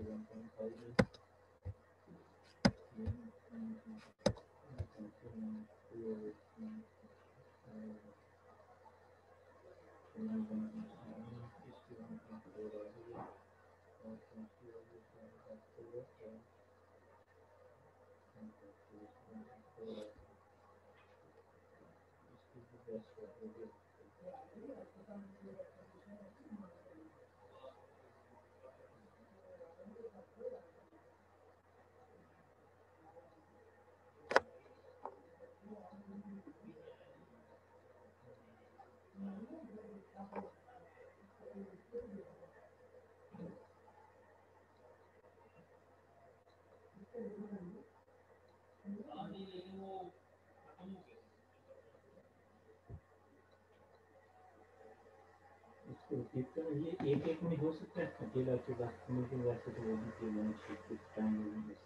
ये एक में हो सकता है अकेला अकेला, लेकिन वैसे तो वो भी केवल कुछ टाइम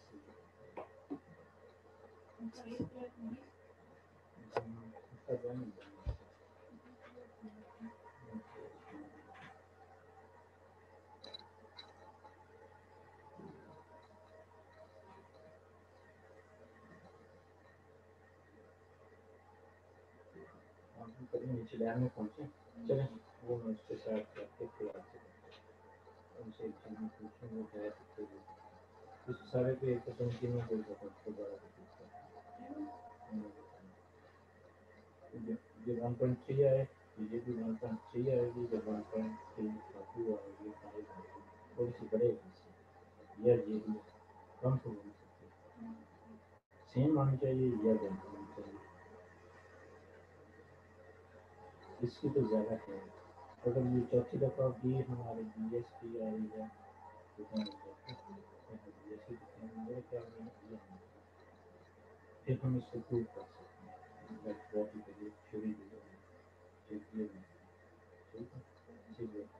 नीचे लैब में पहुंचे, चले वो मैं उसके साथ उनसे एक चीज पूछूं, वो क्या सकते हैं इस सारे पे एक तो नहीं बोल सकता उसके बारे में। जब 1.3 आए ये भी 1.3 आएगी, जब 1.3 आएगी थोड़ी सी बढ़ेगी यार, ये भी कम तो हो सकती सेम आनी चाहिए या ज़्यादा आनी चाहिए, इसकी तो ज़्यादा है। अगर ये चौथी दफ़ा भी हमारे BSP आई है तो फिर हम इसको प्रूव कर सकते हैं। ठीक है।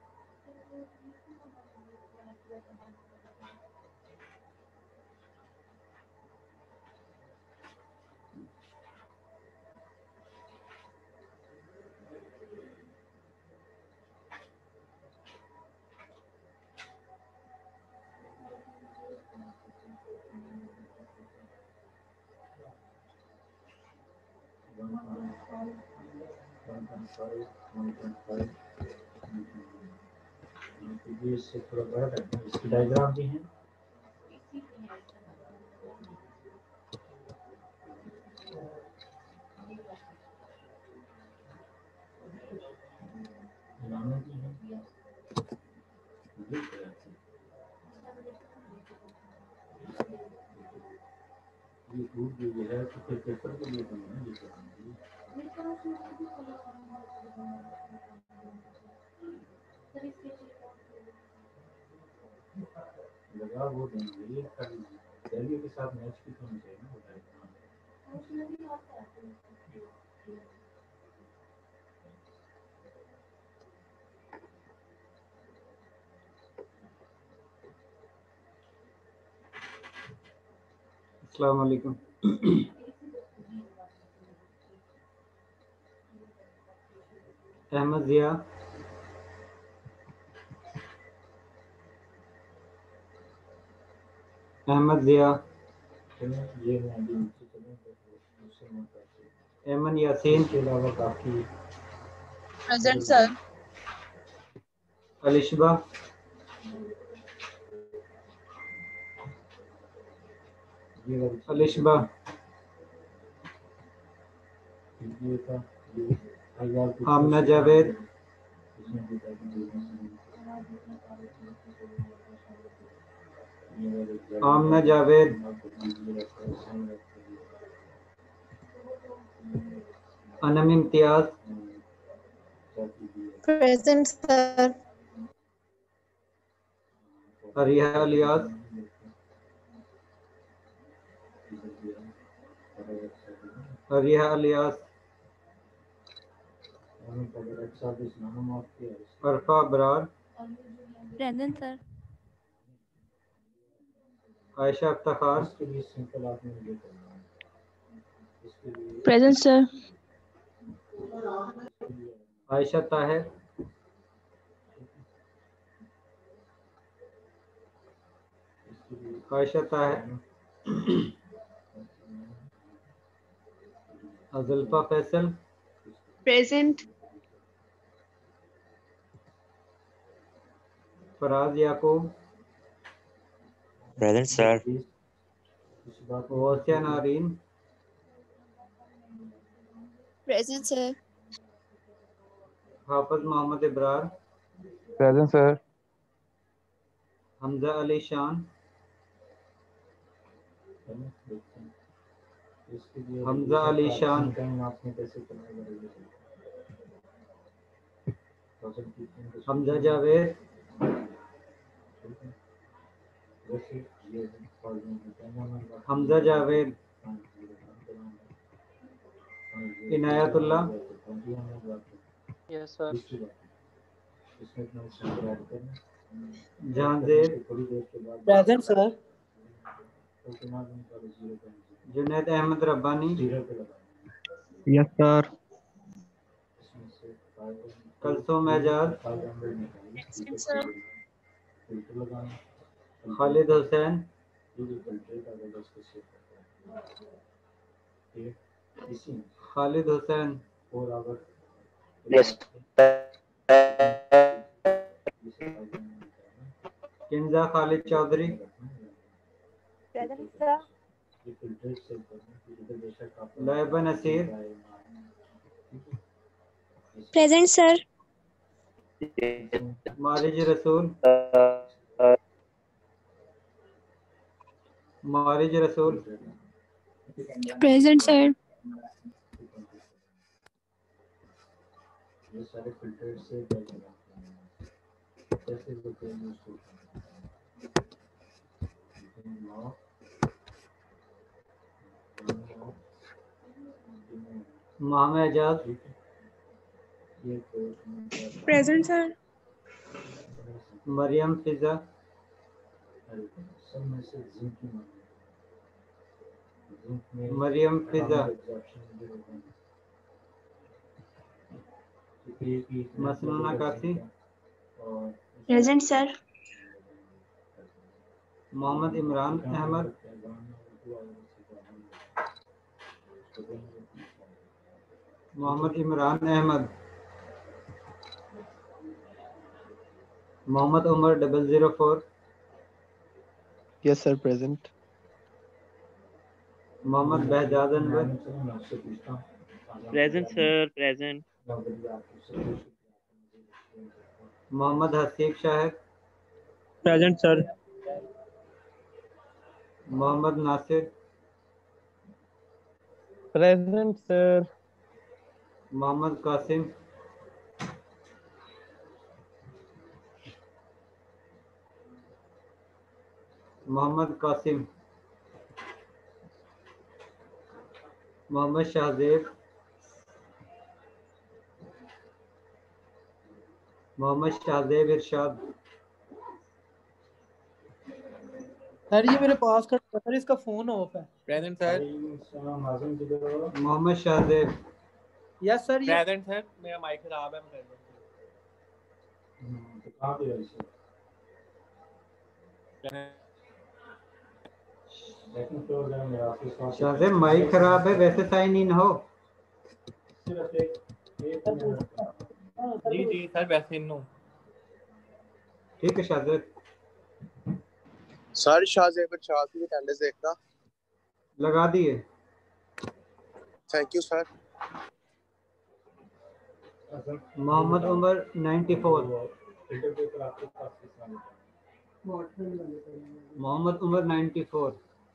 इससे थोड़ा बड़ा करते हैं, इसकी डायग्राम भी है। ये दूर जो है तो फिर पेपर के लिए बनना है, लगा वो देंगे ये वैल्यू के साथ मैच की होनी चाहिए ना, अस्सलाम वालेकुम। अहमद जिया, अहमद जिया, एमन यासीन के अलावा बाकी present sir. Alishba, Alishba, Amna Javed, Amna Javed, Anam Imtiaz, present sir. Ariha Ilyas, Ariha Ilyas, Arfa Abrar, present sir. Ayesha Iftikhar, present sir. Ayesha Tahir, Ayesha Tahir, Azulfa Faisal, Present. Faraz Yaqub, Present, sir. Wosia Nareen, Present, sir. Hafiz Mohammad Ibrar, Present, sir. Hamza Ali Shan, Hamza Ali Shan, Hamza Javed, Hamza Javed, Inayatullah, Yes, sir. Jahanzeb, Present, sir. Junaid Ahmad Rabbani, Yes, sir. Kulsum Ejaz, Present, sir. Khalid Hussain, Khalid Hussain, Yes. Kinza Khalid Chaudhary, Present, sir. लैबा Naseer, Present, sir. मारिज रसूल, मारिज रसूल, Present, sir. ये सारे फिल्टर से कैसे होते हैं उसको Mohammad Ejaz, Present, sir. Maryam फिजा, सब में से जिंक की मांग है। मरियम फिजा, मसनूना Qasi, Present, sir. Mohammad Imran Ahmed, Mohammad Imran Ahmed, Mohammad Umar 004, Yes, sir. Present. Mohammad Bahzad Anwar, Present, sir. Present. Mohammad Haseeb Shahid, Present, sir. Mohammad Nasir, Present, sir. Mohammad Qasim, Mohammad Qasim, Mohammad Shahzeb, Mohammad Shahzeb Irshad, sir ये मेरे पास का सर इसका फोन ऑफ है। Present sir. Mohammad Shahzeb, yes sir ये प्रेजेंट सर। मेरा माइक खराब है, मैं कर दूं। तो कहाँ पे है इसे लेकिन तो अगर मेरा ऑफिस वहाँ पे शाहजेब माइक खराब है, वैसे साइन इन हो। सिर्फ एक जी जी सर वैसे नो। ठीक है शाहजेब, सर शाहजेब इरशाद की अटेंडेंस देखना। लगा दिए। Thank you sir. Mohammad Umar 94, filter paper आपके पास कितना है? मोहम्मद उमर 94,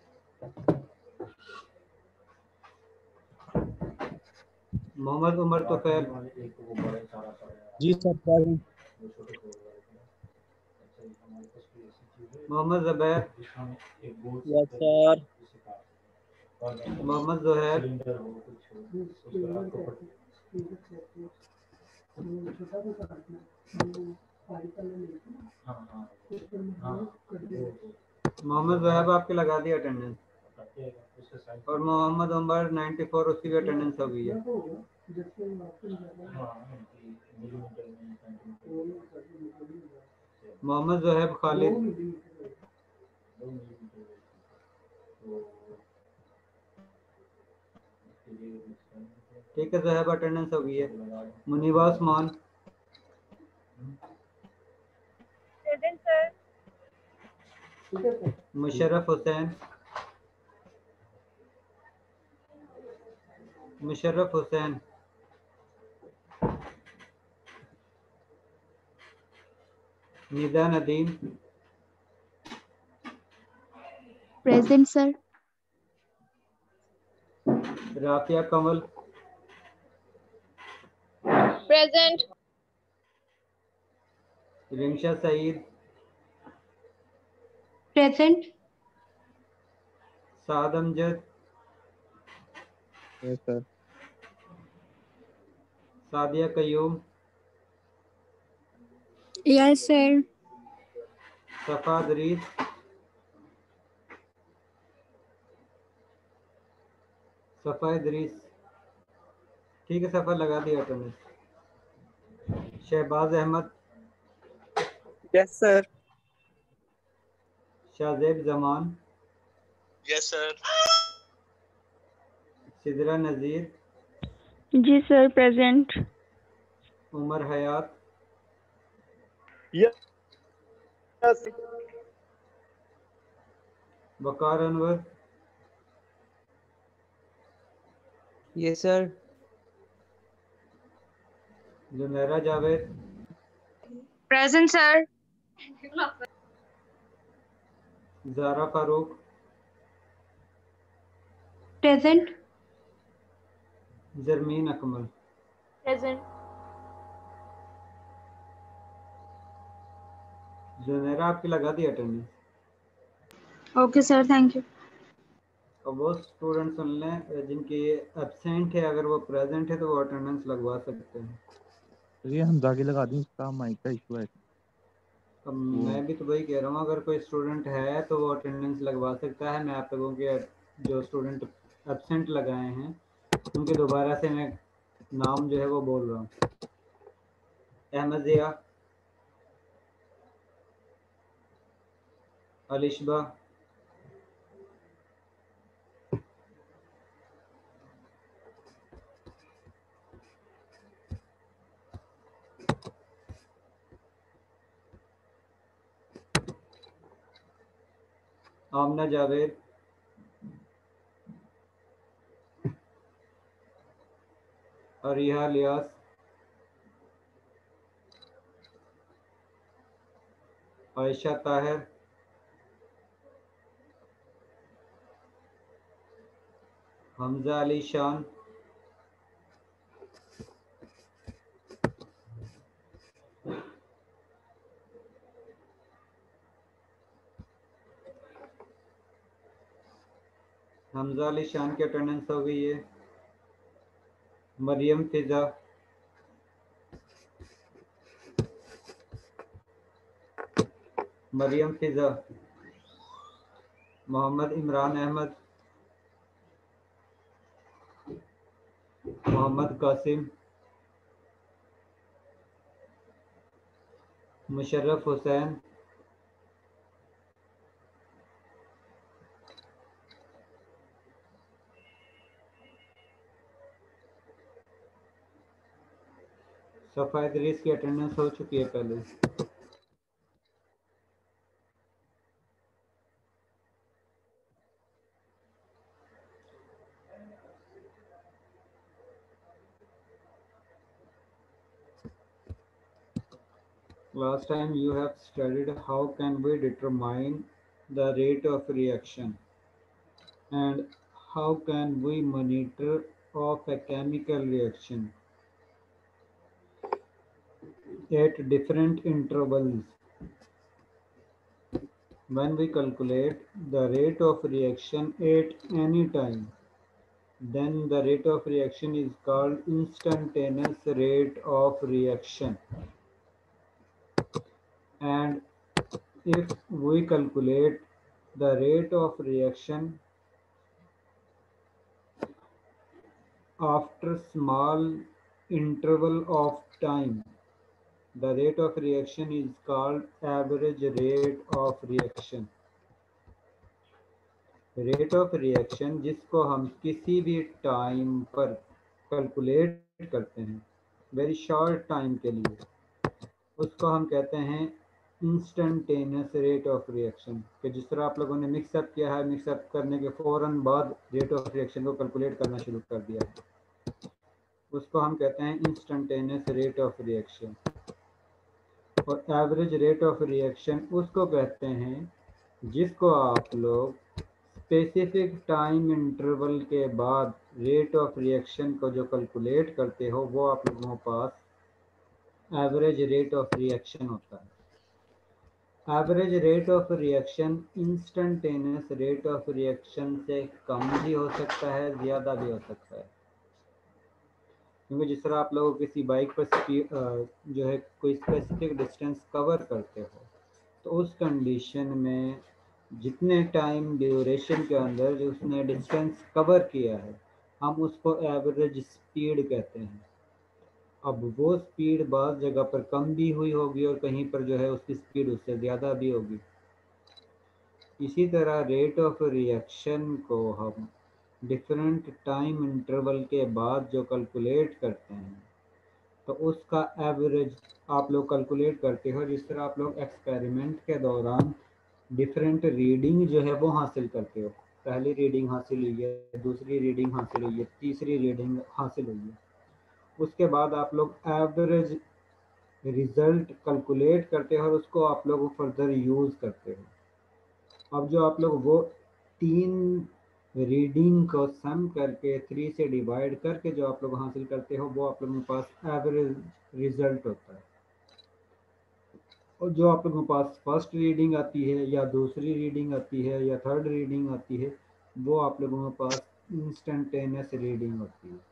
मोहम्मद उमर तुफैल, एक वो बड़ा सारा पड़ा जी सर प्रेजेंट। वो छोटे बोर्ड वाले थे ना। अच्छा ये हमारे पास कोई ऐसी चीज है मोहम्मद ज़ुबैर, जिसमें एक board yes sir. Mohammad Zuhair, cylinder हो कुछ हो उसका आपको हाँ हाँ हाँ मोहम्मद ज़ुहैब आपके लगा दिया अटेंडेंस, उसका साइज और मोहम्मद उमर 94 उसकी भी अटेंडेंस हो गई है। हाँ मिलीमीटर में सेंटीमीटर मोहम्मद ज़ुहैब खालिद, 2 मिलीमीटर ठीक है जहब अटेंडेंस हो गई है। Muniba Usman, Present, sir. Musharraf Hussain, Musharraf Hussain, Nida Nadeem, Present, sir. Rafia कमल, Present. रिमशा सईद, Present. साद Amjad, Yes, sir. Sadia Qayyum, Yes, sir. सफ़ा दरीस, सफ़ा दरीस, ठीक है सफ़ा लगा दिया attendance. Shahbaz Ahmed, Yes, sir. Shahzeb Zaman, Yes, sir. Sidra Nazir, जी sir present. Umar Hayat, Yes. Waqar Anwar, Yes, sir. Junaira Javed, present sir. Zara Farooq, present. Zarmeen Akmal. Present. Junaira आपकी लगा दी attendance. Okay sir thank you. और वो स्टूडेंट सुन लें जिनके एब्सेंट है, अगर वो प्रेजेंट है तो वो अटेंडेंस लगवा सकते हैं। ये हम जाके लगा दें, इसका माइक का इशू है। अब मैं भी तो वही कह रहा हूँ, अगर कोई स्टूडेंट है तो वो अटेंडेंस लगवा सकता है। मैं आप लोगों के जो स्टूडेंट एब्सेंट लगाए हैं उनके दोबारा से मैं नाम जो है वो बोल रहा हूँ। अहमद ज़िया, अलिशबा, आमना जावेद, अरिहा लियास, आयशा ताहिर, हमजा अली शान, हमजा अली शान की अटेंडेंस हो गई है। मरियम फिजा, मरियम फिजा, मोहम्मद इमरान अहमद, मोहम्मद कासिम, मुशर्रफ हुसैन, सफ़ा इदरीस की अटेंडेंस हो चुकी है पहले। Last time you have studied how can we determine the rate of reaction and how can we monitor of a chemical reaction at different intervals. When we calculate the rate of reaction at any time, then the rate of reaction is called instantaneous rate of reaction. And if we calculate the rate of reaction after small interval of time, the rate of reaction is called average rate of reaction. Rate of reaction जिसको हम किसी भी time पर calculate करते हैं very short time के लिए, उसको हम कहते हैं इंस्टेंटेनियस रेट ऑफ रिएक्शन। कि जिस तरह आप लोगों ने मिक्सअप किया है, मिक्सअप करने के फ़ौरन बाद रेट ऑफ रिएक्शन को कैलकुलेट करना शुरू कर दिया है, उसको हम कहते हैं इंस्टेंटेनियस रेट ऑफ रिएक्शन। और एवरेज रेट ऑफ रिएक्शन उसको कहते हैं जिसको आप लोग स्पेसिफिक टाइम इंटरवल के बाद रेट ऑफ रिएक्शन को जो कैलकुलेट करते हो वो आप लोगों के पास एवरेज रेट ऑफ रिएक्शन होता है। Average rate of reaction instantaneous rate of reaction से कम भी हो सकता है, ज़्यादा भी हो सकता है। क्योंकि जिस तरह आप लोग किसी बाइक पर जो है कोई स्पेसिफिक डिस्टेंस कवर करते हो, तो उस कंडीशन में जितने टाइम ड्यूरेशन के अंदर जो उसने डिस्टेंस कवर किया है, हम उसको एवरेज स्पीड कहते हैं। अब वो स्पीड बाज़ जगह पर कम भी हुई होगी और कहीं पर जो है उसकी स्पीड उससे ज़्यादा भी होगी। इसी तरह रेट ऑफ रिएक्शन को हम डिफरेंट टाइम इंटरवल के बाद जो कैलकुलेट करते हैं, तो उसका एवरेज आप लोग कैलकुलेट करते हो। जिस तरह आप लोग एक्सपेरिमेंट के दौरान डिफरेंट रीडिंग जो है वो हासिल करते हो, पहली रीडिंग हासिल हुई है, दूसरी रीडिंग हासिल हुई है, तीसरी रीडिंग हासिल हुई है, उसके बाद आप लोग एवरेज रिजल्ट कैलकुलेट करते हो और उसको आप लोग फर्दर यूज़ करते हो। अब जो आप लोग वो 3 रीडिंग को सम करके 3 से डिवाइड करके जो आप लोग हासिल करते हो वो आप लोगों के पास एवरेज रिजल्ट होता है। और जो आप लोगों के पास फर्स्ट रीडिंग आती है या दूसरी रीडिंग आती है या थर्ड रीडिंग आती है, वो आप लोगों के पास इंस्टेंटेनियस रीडिंग होती है।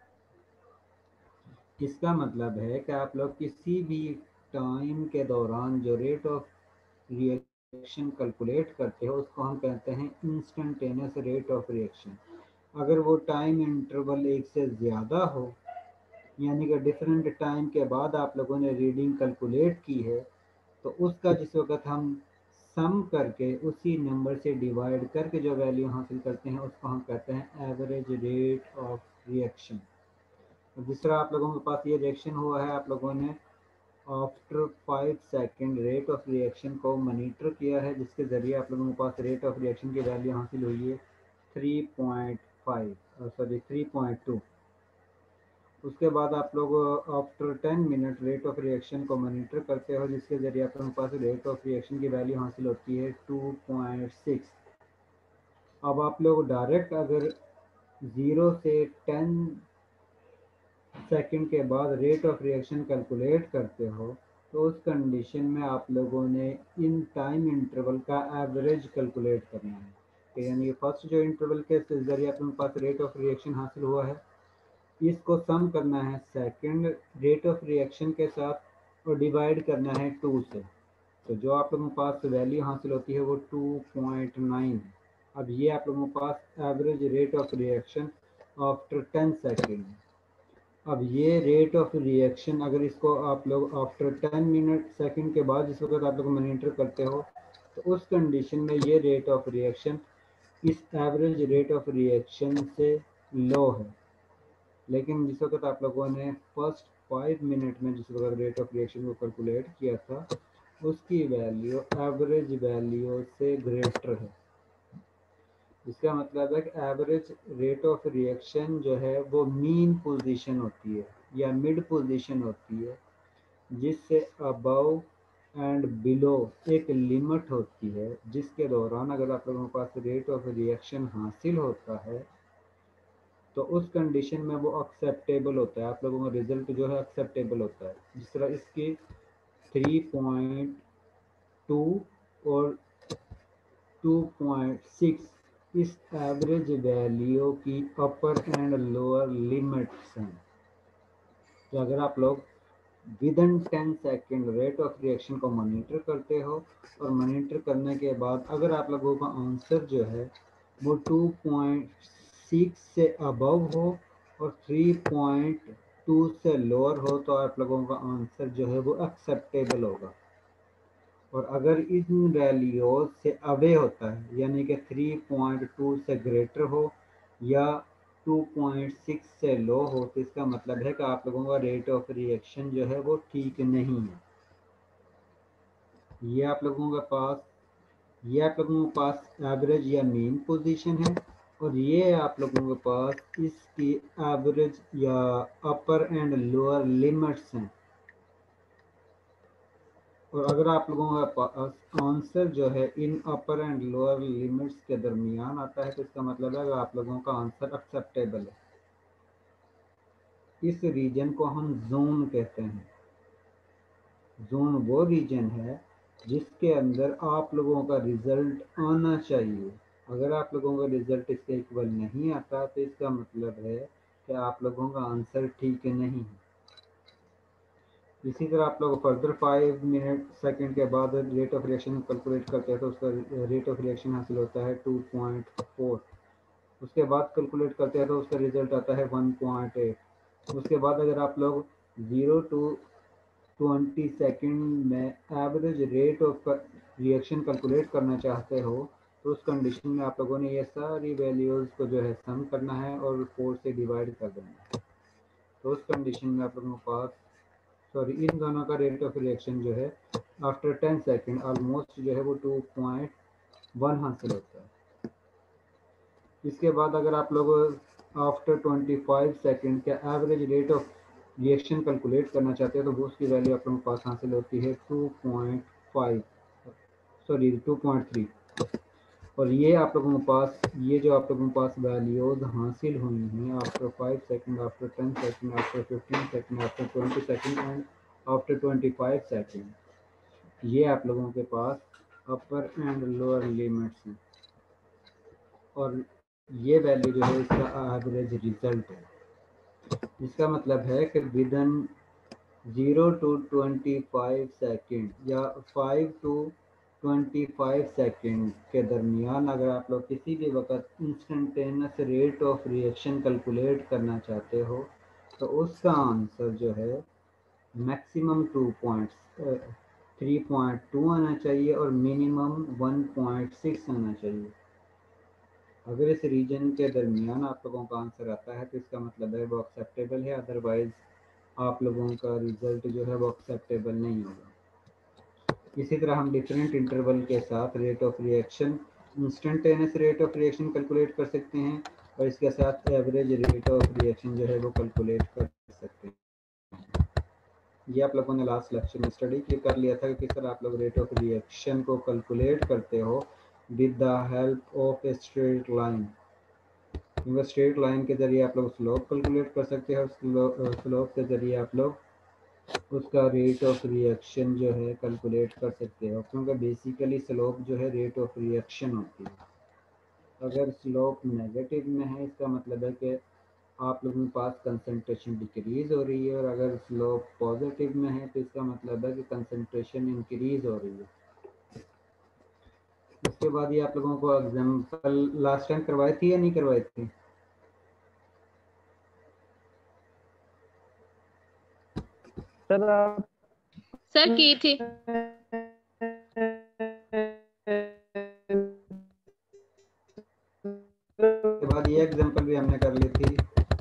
इसका मतलब है कि आप लोग किसी भी टाइम के दौरान जो रेट ऑफ रिएक्शन कैलकुलेट करते हो उसको हम कहते हैं इंस्टेंटेनियस रेट ऑफ रिएक्शन। अगर वो टाइम इंटरवल एक से ज़्यादा हो, यानी कि डिफरेंट टाइम के बाद आप लोगों ने रीडिंग कैलकुलेट की है, तो उसका जिस वक्त हम सम करके उसी नंबर से डिवाइड करके जो वैल्यू हासिल करते हैं उसको हम कहते हैं एवरेज रेट ऑफ रिएक्शन। जिस तरह आप लोगों के पास ये रिएक्शन हुआ है, आप लोगों ने after 5 second rate of reaction को मॉनिटर किया है, जिसके ज़रिए आप लोगों के पास रेट ऑफ रिएक्शन की वैल्यू हासिल हुई है 3.2। उसके बाद आप लोग after 10 minute rate of reaction को मॉनिटर करते हो, जिसके ज़रिए आप लोगों के पास रेट ऑफ रिएक्शन की वैल्यू हासिल होती है 2.6। अब आप लोग डायरेक्ट अगर 0 से 10 सेकंड के बाद रेट ऑफ रिएक्शन कैलकुलेट करते हो, तो उस कंडीशन में आप लोगों ने इन टाइम इंटरवल का एवरेज कैलकुलेट करना है। यानी फर्स्ट जो इंटरवल के ज़रिए आप लोगों के पास रेट ऑफ रिएक्शन हासिल हुआ है, इसको सम करना है सेकंड रेट ऑफ रिएक्शन के साथ और डिवाइड करना है 2 से। तो जो आप लोगों के पास वैल्यू हासिल होती है वो 2.9। अब ये आप लोगों के पास average rate of reaction after 10 second. अब ये रेट ऑफ रिएक्शन अगर इसको आप लोग आफ्टर 10 मिनट सेकेंड के बाद जिस वक्त आप लोग मॉनिटर करते हो, तो उस कंडीशन में ये रेट ऑफ रिएक्शन इस एवरेज रेट ऑफ रिएक्शन से लो है। लेकिन जिस वक्त आप लोगों ने फर्स्ट 5 मिनट में जिस वक्त रेट ऑफ रिएक्शन को कैलकुलेट किया था, उसकी वैल्यू एवरेज वैल्यू से ग्रेटर है। इसका मतलब है कि एवरेज रेट ऑफ रिएक्शन जो है वो मीन पोजीशन होती है या मिड पोजीशन होती है, जिससे अबव एंड बिलो एक लिमिट होती है, जिसके दौरान अगर आप लोगों के पास रेट ऑफ रिएक्शन हासिल होता है तो उस कंडीशन में वो एक्सेप्टेबल होता है, आप लोगों का रिजल्ट जो है एक्सेप्टेबल होता है। जिस तरह इसकी 3.2 और 2.6 इस एवरेज वैल्यू की अपर एंड लोअर लिमिट्स हैं। तो अगर आप लोग within 10 second rate of reaction को मॉनिटर करते हो और मॉनिटर करने के बाद अगर आप लोगों का आंसर जो है वो 2.6 से अबव हो और 3.2 से लोअर हो, तो आप लोगों का आंसर जो है वो एक्सेप्टेबल होगा। और अगर इन वैल्यूज से अवे होता है, यानी कि 3.2 से ग्रेटर हो या 2.6 से लो हो तो इसका मतलब है कि आप लोगों का रेट ऑफ रिएक्शन जो है वो ठीक नहीं है। ये आप लोगों के पास एवरेज या मीन पोजीशन है, और ये आप लोगों के पास इसकी एवरेज या अपर एंड लोअर लिमिट्स हैं। और अगर आप लोगों का पास आंसर जो है इन अपर एंड लोअर लिमिट्स के दरमियान आता है तो इसका मतलब है कि आप लोगों का आंसर एक्सेप्टेबल है। इस रीजन को हम जोन कहते हैं। जोन वो रीजन है जिसके अंदर आप लोगों का रिजल्ट आना चाहिए। अगर आप लोगों का रिजल्ट इसके इक्वल नहीं आता तो इसका मतलब है कि आप लोगों का आंसर ठीक नहीं है। इसी तरह आप लोग फर्दर 5 मिनट सेकंड के बाद रेट ऑफ रिएक्शन कैलकुलेट करते हैं तो उसका रेट ऑफ रिएक्शन हासिल होता है 2.4। उसके बाद कैलकुलेट करते हैं तो उसका रिजल्ट आता है 1.8। उसके बाद अगर आप लोग 0 to 20 सेकंड में average rate of reaction calculate करना चाहते हो तो उस कंडीशन में आप लोगों ने ये सारी वैल्यूज़ को जो है सम करना है और 4 से डिवाइड कर देना है। तो उस कंडीशन में आप लोगों के पास इन दोनों का रेट ऑफ रिएक्शन जो है आफ्टर 10 सेकंड ऑलमोस्ट जो है वो 2.1 हासिल होता है। इसके बाद अगर आप लोग आफ्टर 25 सेकंड का average rate of reaction calculate करना चाहते हैं तो वो उसकी वैल्यू आप लोगों के पास हासिल होती है 2.3। और ये आप लोगों के पास जो आप लोगों के पास वैल्यूज हासिल हुई हैं after 5 second, after 10 second, after 15 second, after 20 second and after 25 second, ये आप लोगों के पास अपर एंड लोअर लिमिट्स हैं और ये वैल्यू जो है इसका एवरेज रिजल्ट है। इसका मतलब है कि विदिन 0 to 25 सेकंड या 5 to 25 सेकंड के दरमियान अगर आप लोग किसी भी वक्त instantaneous rate of reaction calculate करना चाहते हो तो उसका आंसर जो है मैक्सिमम 3.2 आना चाहिए और मिनिमम 1.6 आना चाहिए। अगर इस रीजन के दरमियान आप लोगों का आंसर आता है तो इसका मतलब है वो एक्सेप्टेबल है, अदरवाइज आप लोगों का रिजल्ट जो है वो एक्सेप्टेबल नहीं होगा। इसी तरह हम डिफरेंट इंटरवल के साथ rate of reaction instantaneous rate of reaction calculate कर सकते हैं और इसके साथ एवरेज रेट ऑफ रिएक्शन जो है वो कैलकुलेट कर सकते हैं। ये आप लोगों ने लास्ट लेक्चर में स्टडी कर लिया था कि किस तरह आप लोग रेट ऑफ रिएक्शन को कैलकुलेट करते हो with the help of a straight line. क्योंकि स्ट्रेट लाइन के ज़रिए आप लोग स्लोप कैलकुलेट कर सकते हो, स्लोप के ज़रिए आप लोग उसका रेट ऑफ रिएक्शन जो है कैलकुलेट कर सकते हो, क्योंकि बेसिकली स्लोप जो है रेट ऑफ रिएक्शन होती है। अगर स्लोप नेगेटिव में है इसका मतलब है कि आप लोगों के पास कंसंट्रेशन डिक्रीज हो रही है, और अगर स्लोप पॉजिटिव में है तो इसका मतलब है कि कंसंट्रेशन इंक्रीज हो रही है। उसके बाद ये आप लोगों को एग्जांपल लास्ट टाइम करवाई थी या नहीं करवाई थी? सर आप सर की थी। उसके बाद ये एग्जांपल भी हमने कर ली थी।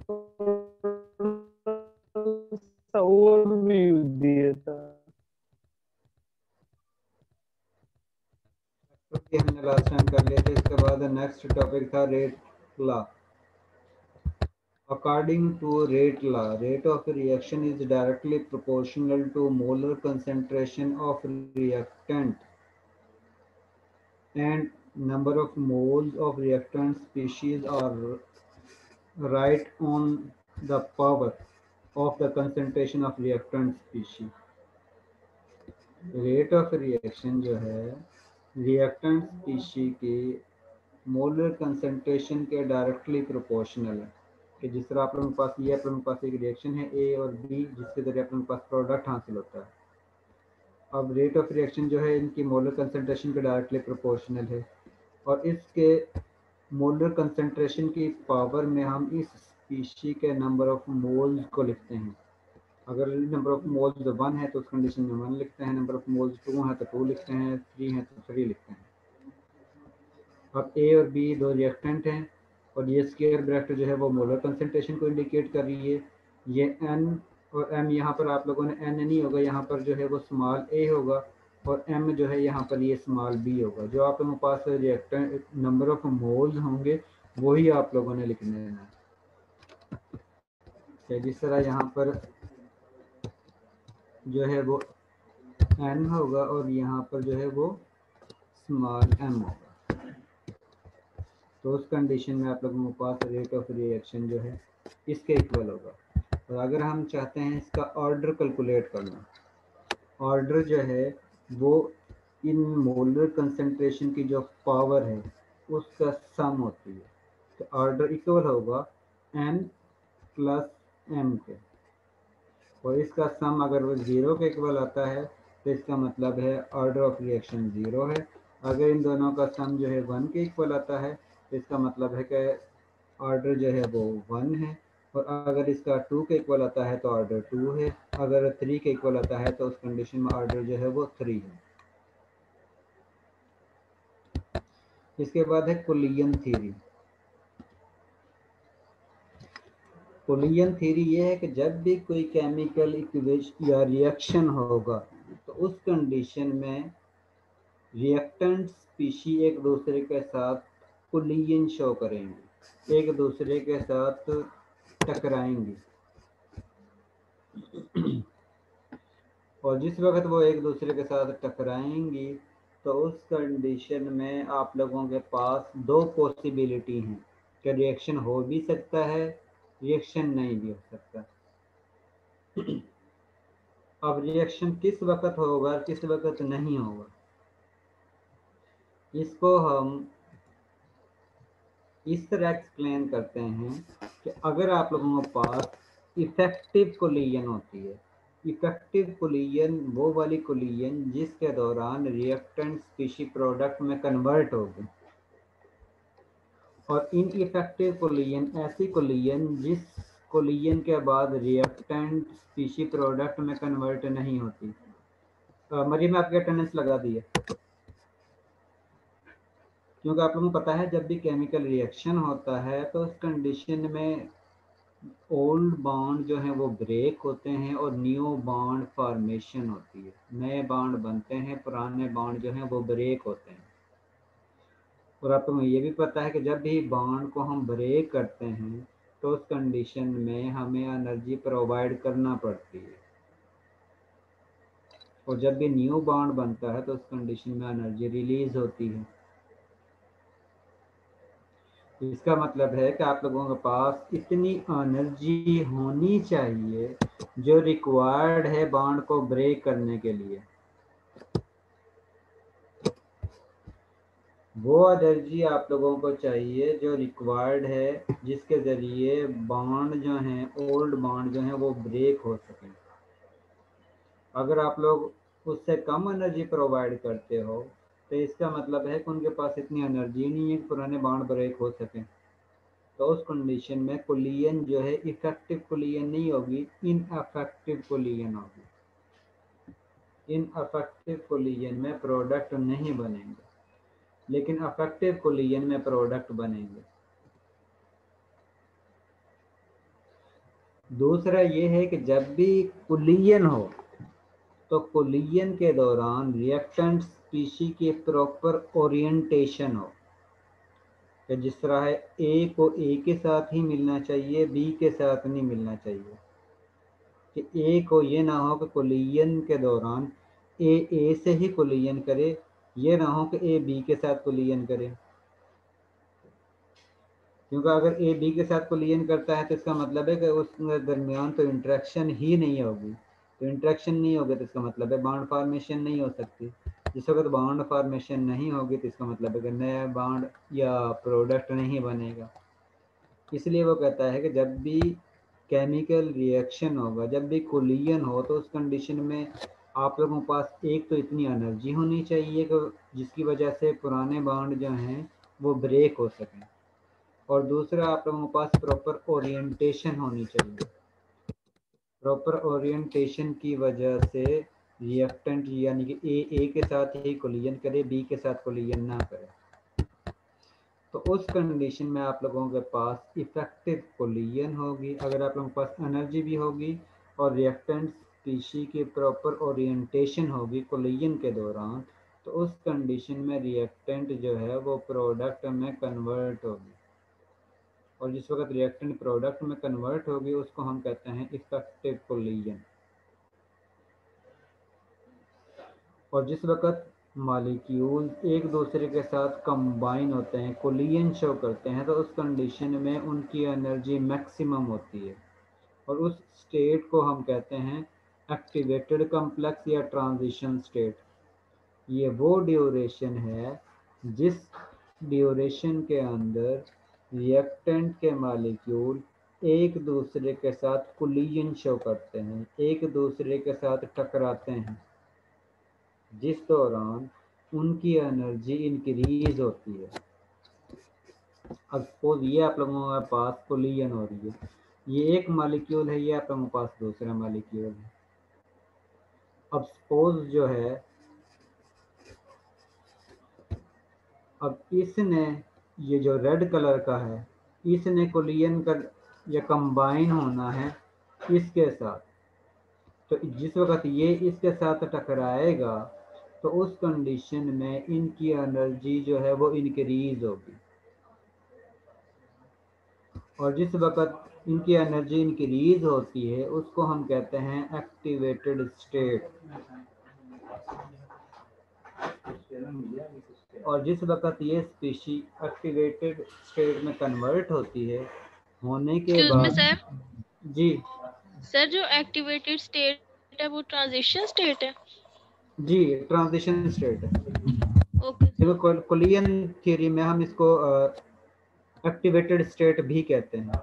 ओवरव्यू दिया था। तो हमने लास्ट टाइम कर लिए थे। इसके बाद नेक्स्ट टॉपिक था rate law. According to rate law, rate of reaction is directly proportional to molar concentration of reactant and number of moles of reactant species are right on the power of the concentration of reactant species. Rate of reaction जो है reactant species की molar concentration के directly proportional है। कि जिस तरह आप लोगों के पास ये आप लोगों के पास एक रिएक्शन है ए और बी जिसके जरिए आप लोगों के पास प्रोडक्ट हासिल होता है। अब रेट ऑफ रिएक्शन जो है इनकी मोलर कंसंट्रेशन के डायरेक्टली प्रोपोर्शनल है, और इसके मोलर कंसंट्रेशन की पावर में हम इस स्पीशी के नंबर ऑफ मोल्स को लिखते हैं। अगर नंबर ऑफ मोल्स 1 है तो उस कंडीशन में 1 लिखते हैं, नंबर ऑफ मोल्स 2 है तो 2 लिखते हैं, 3 है तो 3 लिखते हैं। अब ए और बी दो रिएक्टेंट हैं और ये स्क्वायर ब्रैकेट जो है वो मोलर कंसंट्रेशन को इंडिकेट कर रही है। ये N और M यहाँ पर आप लोगों ने N नहीं होगा, यहाँ पर जो है वो स्मॉल a होगा, और M जो है यहाँ पर ये स्मॉल b होगा। जो आप लोगों के पास रिएक्टेंट नंबर ऑफ मोल्स होंगे वही आप लोगों ने लिखने हैं। जिस तरह यहाँ पर जो है वो N होगा और यहाँ पर जो है वो स्मॉल m होगा, तो उस कंडीशन में आप लोगों के पास रेट ऑफ रिएक्शन जो है इसके इक्वल होगा। और अगर हम चाहते हैं इसका ऑर्डर कैलकुलेट करना, ऑर्डर जो है वो इन मोलर कंसंट्रेशन की जो पावर है उसका सम होती है, तो ऑर्डर इक्वल होगा n प्लस m के, और इसका सम अगर वो 0 के इक्वल आता है तो इसका मतलब है ऑर्डर ऑफ रिएक्शन 0 है। अगर इन दोनों का सम जो है 1 के इक्वल आता है तो इसका मतलब है कि ऑर्डर जो है वो 1 है, और अगर इसका 2 के इक्वल आता है तो ऑर्डर 2 है, अगर 3 के इक्वल आता है तो उस कंडीशन में ऑर्डर जो है वो 3 है। इसके बाद है कुलियन थ्योरी। कुलियन थ्योरी ये है कि जब भी कोई केमिकल इक्वेशन या रिएक्शन होगा तो उस कंडीशन में रिएक्टेंट स्पीशी एक दूसरे के साथ कुलियन शो करेंगे, एक दूसरे के साथ टकराएंगे, और जिस वक्त वो एक दूसरे के साथ टकराएंगी तो उस कंडीशन में आप लोगों के पास दो पॉसिबिलिटी हैं कि रिएक्शन हो भी सकता है, रिएक्शन नहीं भी हो सकता। अब रिएक्शन किस वक्त होगा किस वक्त नहीं होगा, इसको हम इस तरह एक्सप्लेन करते हैं कि अगर आप लोगों के पास इफेक्टिव कोलिजन होती है, इफेक्टिव कोलिजन वो वाली कोलिजन जिसके दौरान रिएक्टेंट स्पीशी प्रोडक्ट में कन्वर्ट होगी, और इन इफेक्टिव कोलिजन ऐसी कोलिजन जिस कोलिजन के बाद रिएक्टेंट स्पीशी प्रोडक्ट में कन्वर्ट नहीं होती। मरियम आपके अटेंडेंस लगा दी है, क्योंकि आप लोगों को पता है जब भी केमिकल रिएक्शन होता है तो उस कंडीशन में ओल्ड बॉन्ड जो हैं वो ब्रेक होते हैं और न्यू बॉन्ड फॉर्मेशन होती है, नए बॉन्ड बनते हैं, पुराने बॉन्ड जो हैं वो ब्रेक होते हैं। और आप लोगों को ये भी पता है कि जब भी बॉन्ड को हम ब्रेक करते हैं तो उस कंडीशन में हमें एनर्जी प्रोवाइड करना पड़ती है, और जब भी न्यू बॉन्ड बनता है तो उस कंडीशन में एनर्जी रिलीज होती है। इसका मतलब है कि आप लोगों के पास इतनी एनर्जी होनी चाहिए जो रिक्वायर्ड है बॉन्ड को ब्रेक करने के लिए, वो एनर्जी आप लोगों को चाहिए जो रिक्वायर्ड है जिसके ज़रिए बॉन्ड जो हैं ओल्ड बॉन्ड जो हैं वो ब्रेक हो सकें। अगर आप लोग उससे कम एनर्जी प्रोवाइड करते हो तो इसका मतलब है कि उनके पास इतनी एनर्जी नहीं है कि पुराने बॉन्ड ब्रेक हो सकें, तो उस कंडीशन में कोलिजन जो है इफेक्टिव कोलिजन नहीं होगी, इनअफेक्टिव कोलिजन होगी। इनअफेक्टिव कोलिजन में प्रोडक्ट नहीं बनेंगे, लेकिन अफेक्टिव कोलिजन में प्रोडक्ट बनेंगे। दूसरा ये है कि जब भी कोलिजन हो तो कोलिजन के दौरान रिएक्टेंट स्पीशी की प्रॉपर ओरिएंटेशन हो, कि जिस तरह है ए को ए के साथ ही मिलना चाहिए, बी के साथ नहीं मिलना चाहिए, कि ए को ये ना हो कि कोलिजन के दौरान ए से ही कोलिजन करे, ये ना हो कि ए बी के साथ कोलिजन करे, क्योंकि अगर ए बी के साथ कोलिजन करता है तो इसका मतलब है कि उस दरमियान तो इंटरेक्शन ही नहीं होगी, तो इंटरेक्शन नहीं होगी तो इसका मतलब है बॉन्ड फॉर्मेशन नहीं हो सकती। जिस वक्त बॉन्ड फॉर्मेशन नहीं होगी तो इसका मतलब है कि नया बॉन्ड या प्रोडक्ट नहीं बनेगा। इसलिए वो कहता है कि जब भी केमिकल रिएक्शन होगा, जब भी कोलिजन हो, तो उस कंडीशन में आप लोगों के पास एक तो इतनी एनर्जी होनी चाहिए कि जिसकी वजह से पुराने बॉन्ड जो हैं वो ब्रेक हो सकें, और दूसरा आप लोगों के पास प्रॉपर ओरिएंटेशन होनी चाहिए। प्रॉपर ओरिएंटेशन की वजह से रिएक्टेंट यानी कि ए के साथ ही कोलिजन करे, बी के साथ कोलिजन ना करे। तो उस कंडीशन में आप लोगों के पास इफेक्टिव कोलिजन होगी। अगर आप लोगों के पास एनर्जी भी होगी और रिएक्टेंट स्पीशी की प्रॉपर ओरिएंटेशन होगी कोलिजन के दौरान, तो उस कंडीशन में रिएक्टेंट जो है वो प्रोडक्ट में कन्वर्ट होगी, और जिस वक्त रिएक्टेंट प्रोडक्ट में कन्वर्ट होगी उसको हम कहते हैं इफेक्टिव कोलिजन। और जिस वक्त मॉलिक्यूल एक दूसरे के साथ कंबाइन होते हैं, कोलिजन शो करते हैं, तो उस कंडीशन में उनकी एनर्जी मैक्सिमम होती है, और उस स्टेट को हम कहते हैं एक्टिवेटेड कॉम्प्लेक्स या ट्रांजिशन स्टेट। ये वो ड्यूरेशन है जिस ड्यूरेशन के अंदर रिएक्टेंट के मॉलिक्यूल एक दूसरे के साथ कोलिजन शो करते हैं, एक दूसरे के साथ टकराते हैं, जिस दौरान उनकी एनर्जी इंक्रीज होती है। अब सपोज ये आप लोगों के पास कोलिजन हो रही है, ये एक मॉलिक्यूल है, ये आप लोगों के पास दूसरा मॉलिक्यूल है। अब सपोज जो है, अब इसने ये जो रेड कलर का है, इसने कोलिजन कर या कंबाइन होना है इसके साथ, तो जिस वक्त ये इसके साथ टकराएगा तो उस कंडीशन में इनकी एनर्जी जो है वो इंक्रीज होगी, और जिस वक्त इनकी एनर्जी इंक्रीज होती है उसको हम कहते हैं एक्टिवेटेड स्टेट। और जिस वक्त ये स्पीशी एक्टिवेटेड स्टेट में कन्वर्ट होती है होने के Excuse me, बाद sir. जी सर जो एक्टिवेटेड स्टेट है वो ट्रांजिशन स्टेट है। जी ट्रांजिशन स्टेट है। ओके देखो कोलिजन थ्योरी में हम इसको एक्टिवेटेड स्टेट भी कहते हैं,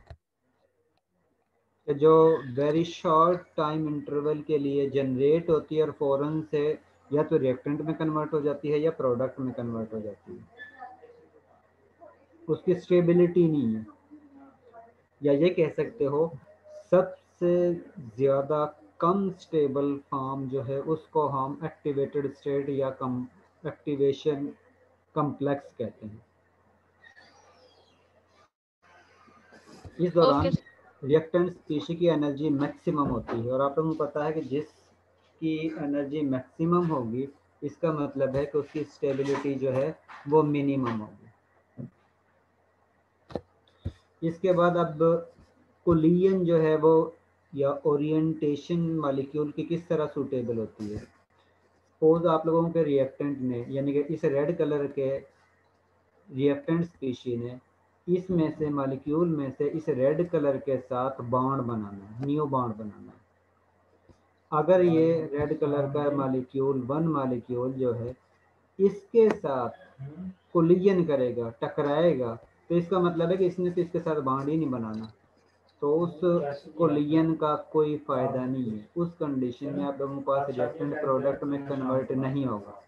जो वेरी शॉर्ट टाइम इंटरवल के लिए जनरेट होती है और फौरन से या तो रिएक्टेंट में कन्वर्ट हो जाती है या प्रोडक्ट में कन्वर्ट हो जाती है, उसकी स्टेबिलिटी नहीं है, या ये कह सकते हो सबसे ज़्यादा कम स्टेबल फॉर्म जो है उसको हम एक्टिवेटेड स्टेट या एक्टिवेशन कॉम्प्लेक्स कहते हैं। इस दौरान रिएक्टेंट स्पीशी की एनर्जी मैक्सिमम होती है, और आप लोगों को पता है कि जिसकी एनर्जी मैक्सिमम होगी इसका मतलब है कि उसकी स्टेबिलिटी जो है वो मिनिमम होगी। इसके बाद अब कोलिजन जो है वो या ओरिएंटेशन मॉलिक्यूल की किस तरह सूटेबल होती है। सपोज आप लोगों के रिएक्टेंट ने, यानी कि इस रेड कलर के रिएक्टेंट स्पीशी ने इसमें से मॉलिक्यूल में से इस रेड कलर के साथ बॉन्ड बनाना है, न्यू बॉन्ड बनाना है। अगर ये रेड कलर का मॉलिक्यूल वन मॉलिक्यूल जो है इसके साथ कोलिजन करेगा, टकराएगा, तो इसका मतलब है कि इसने तो इसके साथ बॉन्ड ही नहीं बनाना, तो उस कोलिजन का कोई फ़ायदा नहीं है। उस कंडीशन में आप लोगों के पास रिएक्टेंट प्रोडक्ट में कन्वर्ट नहीं होगा,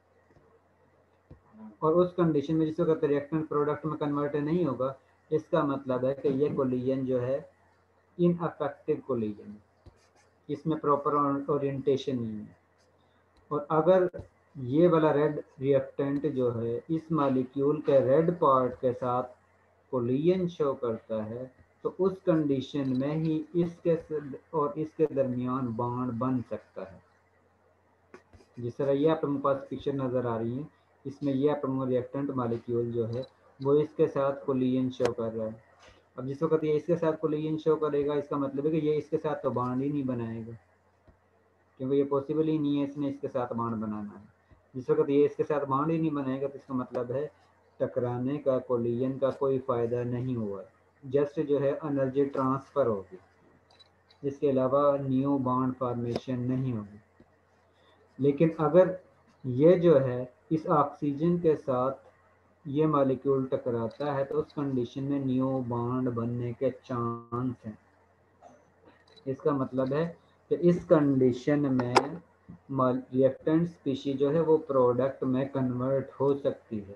और उस कंडीशन में जिस वक्त रिएक्टेंट प्रोडक्ट में कन्वर्ट नहीं होगा इसका मतलब है कि ये कोलिजन जो है इनअफेक्टिव कोलिजन है, इसमें प्रॉपर ओरिएंटेशन नहीं है। और अगर ये वाला रेड रिएक्टेंट जो है इस मॉलिक्यूल के रेड पार्ट के साथ कोलिजन शो करता है, तो उस कंडीशन में ही इसके और इसके दरमियान बॉन्ड बन सकता है। जिस तरह ये आप लोगों के पास पिक्चर नज़र आ रही है, इसमें ये आप लोगों का रिएक्टेंट मॉलिक्यूल जो है वो इसके साथ कोलिजन शो कर रहा है। अब जिस वक्त ये इसके साथ कोलिजन शो करेगा इसका मतलब है कि ये इसके साथ तो बॉन्ड ही नहीं बनाएगा, क्योंकि ये पॉसिबल ही नहीं है इसने इसके साथ बॉन्ड बनाना है। जिस वक्त ये इसके साथ बॉन्ड ही नहीं बनाएगा तो इसका मतलब है टकराने का, कोलिजन का कोई फ़ायदा नहीं हुआ, जस्ट जो है एनर्जी ट्रांसफ़र होगी, इसके अलावा न्यू बॉन्ड फॉर्मेशन नहीं होगी। लेकिन अगर ये जो है इस ऑक्सीजन के साथ ये मॉलिक्यूल टकराता है तो उस कंडीशन में न्यू बॉन्ड बनने के चांस हैं। इसका मतलब है कि इस कंडीशन में रिएक्टेंट स्पीशी जो है वो प्रोडक्ट में कन्वर्ट हो सकती है।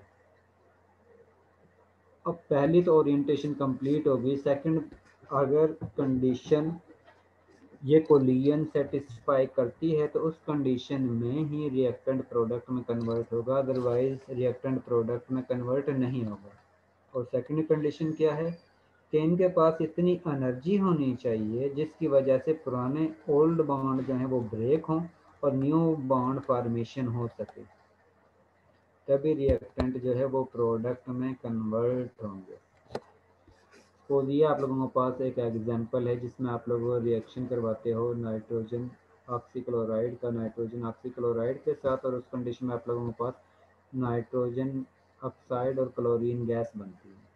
अब पहली तो ओरिएंटेशन कंप्लीट होगी, सेकंड अगर कंडीशन ये कोलिजन सेटिस्फाई करती है तो उस कंडीशन में ही रिएक्टेंट प्रोडक्ट में कन्वर्ट होगा, अदरवाइज रिएक्टेंट प्रोडक्ट में कन्वर्ट नहीं होगा। और सेकेंड कंडीशन क्या है कि इनके पास इतनी एनर्जी होनी चाहिए जिसकी वजह से पुराने ओल्ड बॉन्ड जो हैं वो ब्रेक हों और न्यू बॉन्ड फॉर्मेशन हो सके, तभी रिएक्टेंट जो है वो प्रोडक्ट में कन्वर्ट होंगे। तो ये आप लोगों के पास एक एग्जांपल है जिसमें आप लोग रिएक्शन करवाते हो नाइट्रोजन ऑक्सीक्लोराइड का नाइट्रोजन ऑक्सीक्लोराइड के साथ, और उस कंडीशन में आप लोगों के पास नाइट्रोजन ऑक्साइड और क्लोरीन गैस बनती है।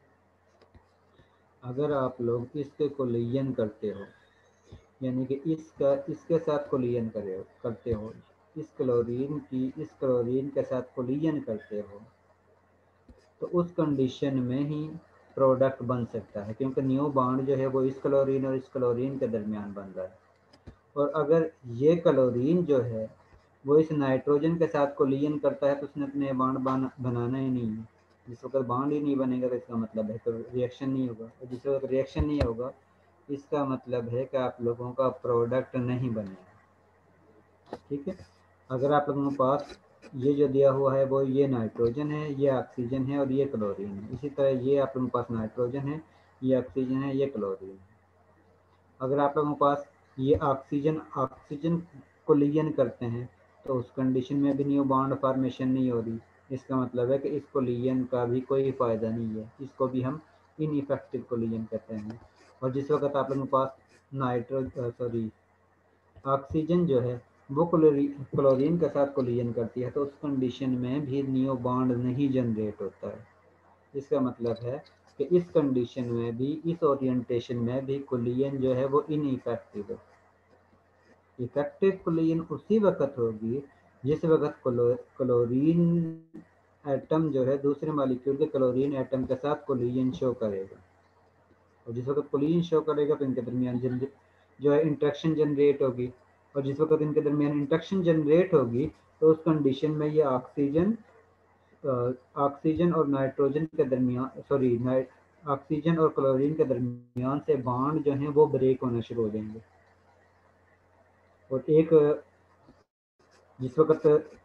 अगर आप लोग इसके कोलिजन करते हो, यानी कि इसके साथ कोलिजन करते हो, इस क्लोरीन के साथ कोलिजन करते हो, तो उस कंडीशन में ही प्रोडक्ट बन सकता है, क्योंकि न्यू बॉन्ड जो है वो इस क्लोरीन और इस क्लोरीन के दरमियान बन रहा है। और अगर ये क्लोरीन जो है वो इस नाइट्रोजन के साथ कोलिजन करता है तो उसने अपने बॉन्ड बनाना ही नहीं है। जिस वक्त बॉन्ड ही नहीं बनेगा तो इसका मतलब है तो रिएक्शन नहीं होगा, और जिस वक्त रिएक्शन नहीं होगा इसका मतलब है कि आप लोगों का प्रोडक्ट नहीं बनेगा। ठीक है, अगर आप लोगों के पास ये जो दिया हुआ है वो ये नाइट्रोजन है, ये ऑक्सीजन है और ये क्लोरीन है, इसी तरह ये आप लोगों के पास नाइट्रोजन है, ये ऑक्सीजन है, ये क्लोरीन है। अगर आप लोगों के पास ये ऑक्सीजन कोलिजन करते हैं तो उस कंडीशन में भी न्यू बॉन्ड फॉर्मेशन नहीं हो रही। इसका मतलब है कि इस कोलिजन का भी कोई फ़ायदा नहीं है, इसको भी हम इनइफेक्टिव कोलिजन कहते हैं। और जिस वक्त आप लोगों के पास ऑक्सीजन जो है वो क्लोरीन के साथ कोलिजन करती है तो उस कंडीशन में भी न्यू बॉन्ड नहीं जनरेट होता है। इसका मतलब है कि इस कंडीशन में भी, इस ओरिएंटेशन में भी कोलिजन जो है वो इनइफेक्टिव है। इफेक्टिव कोलिजन उसी वक्त होगी जिस वक्त क्लोरीन एटम जो है दूसरे मॉलिक्यूल के क्लोरीन एटम के साथ कोलिजन शो करेगा, और जिस वक्त कोलिजन शो करेगा तो इनके दरमियान जो है इंटरेक्शन जनरेट होगी, और जिस वक्त इनके दरमियान इंटरेक्शन जनरेट होगी तो उस कंडीशन में ये ऑक्सीजन और नाइट्रोजन के दरमियान ऑक्सीजन और क्लोरीन के दरमियान से बॉन्ड जो हैं वो ब्रेक होना शुरू हो जाएंगे। और जिस वक्त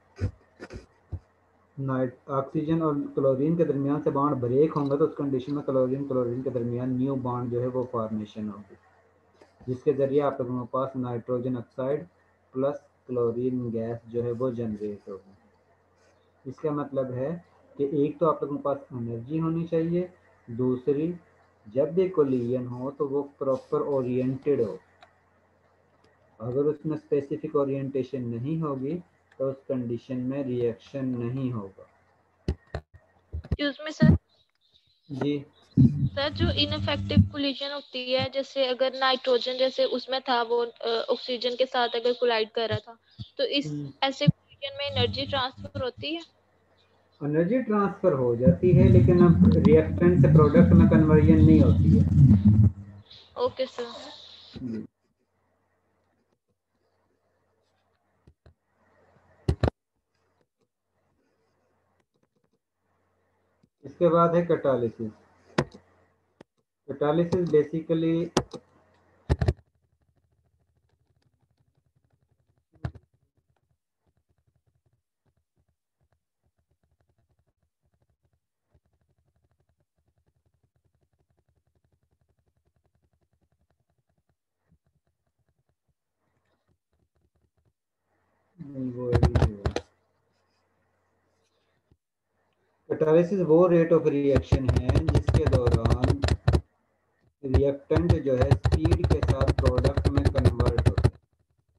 ऑक्सीजन और क्लोरीन के दरमियान से बॉन्ड ब्रेक होंगे तो उस कंडीशन में क्लोरीन के दरमियान न्यू बॉन्ड जो है वो फॉर्मेशन होगी, जिसके ज़रिए आप लोगों के पास nitrogen oxide plus chlorine gas जो है वो जनरेट होगी। इसका मतलब है कि एक तो आप लोगों के पास एनर्जी होनी चाहिए, दूसरी जब भी कोलिजन हो तो वो प्रॉपर ओरिएंटेड हो। अगर उसमें स्पेसिफिक ओरिएंटेशन नहीं होगी तो उस कंडीशन में रिएक्शन नहीं होगा। Excuse me sir. जी सर, जो इनफेक्टिव कोलिजन होती है, जैसे अगर नाइट्रोजन जैसे उसमें था वो ऑक्सीजन के साथ अगर कोलाइड कर रहा था, तो इस ऐसे कोलिजन में एनर्जी ट्रांसफर होती है? एनर्जी ट्रांसफर हो जाती है लेकिन अब रिएक्टेंट से प्रोडक्ट में कन्वर्जन नहीं होती है। Okay sir. इसके बाद है कैटालिसिस। कैटालिसिस बेसिकली कैटालिसिस वो रेट ऑफ रिएक्शन है जिसके दौरान रिएक्टेंट जो है स्पीड के साथ प्रोडक्ट में कन्वर्ट होता है,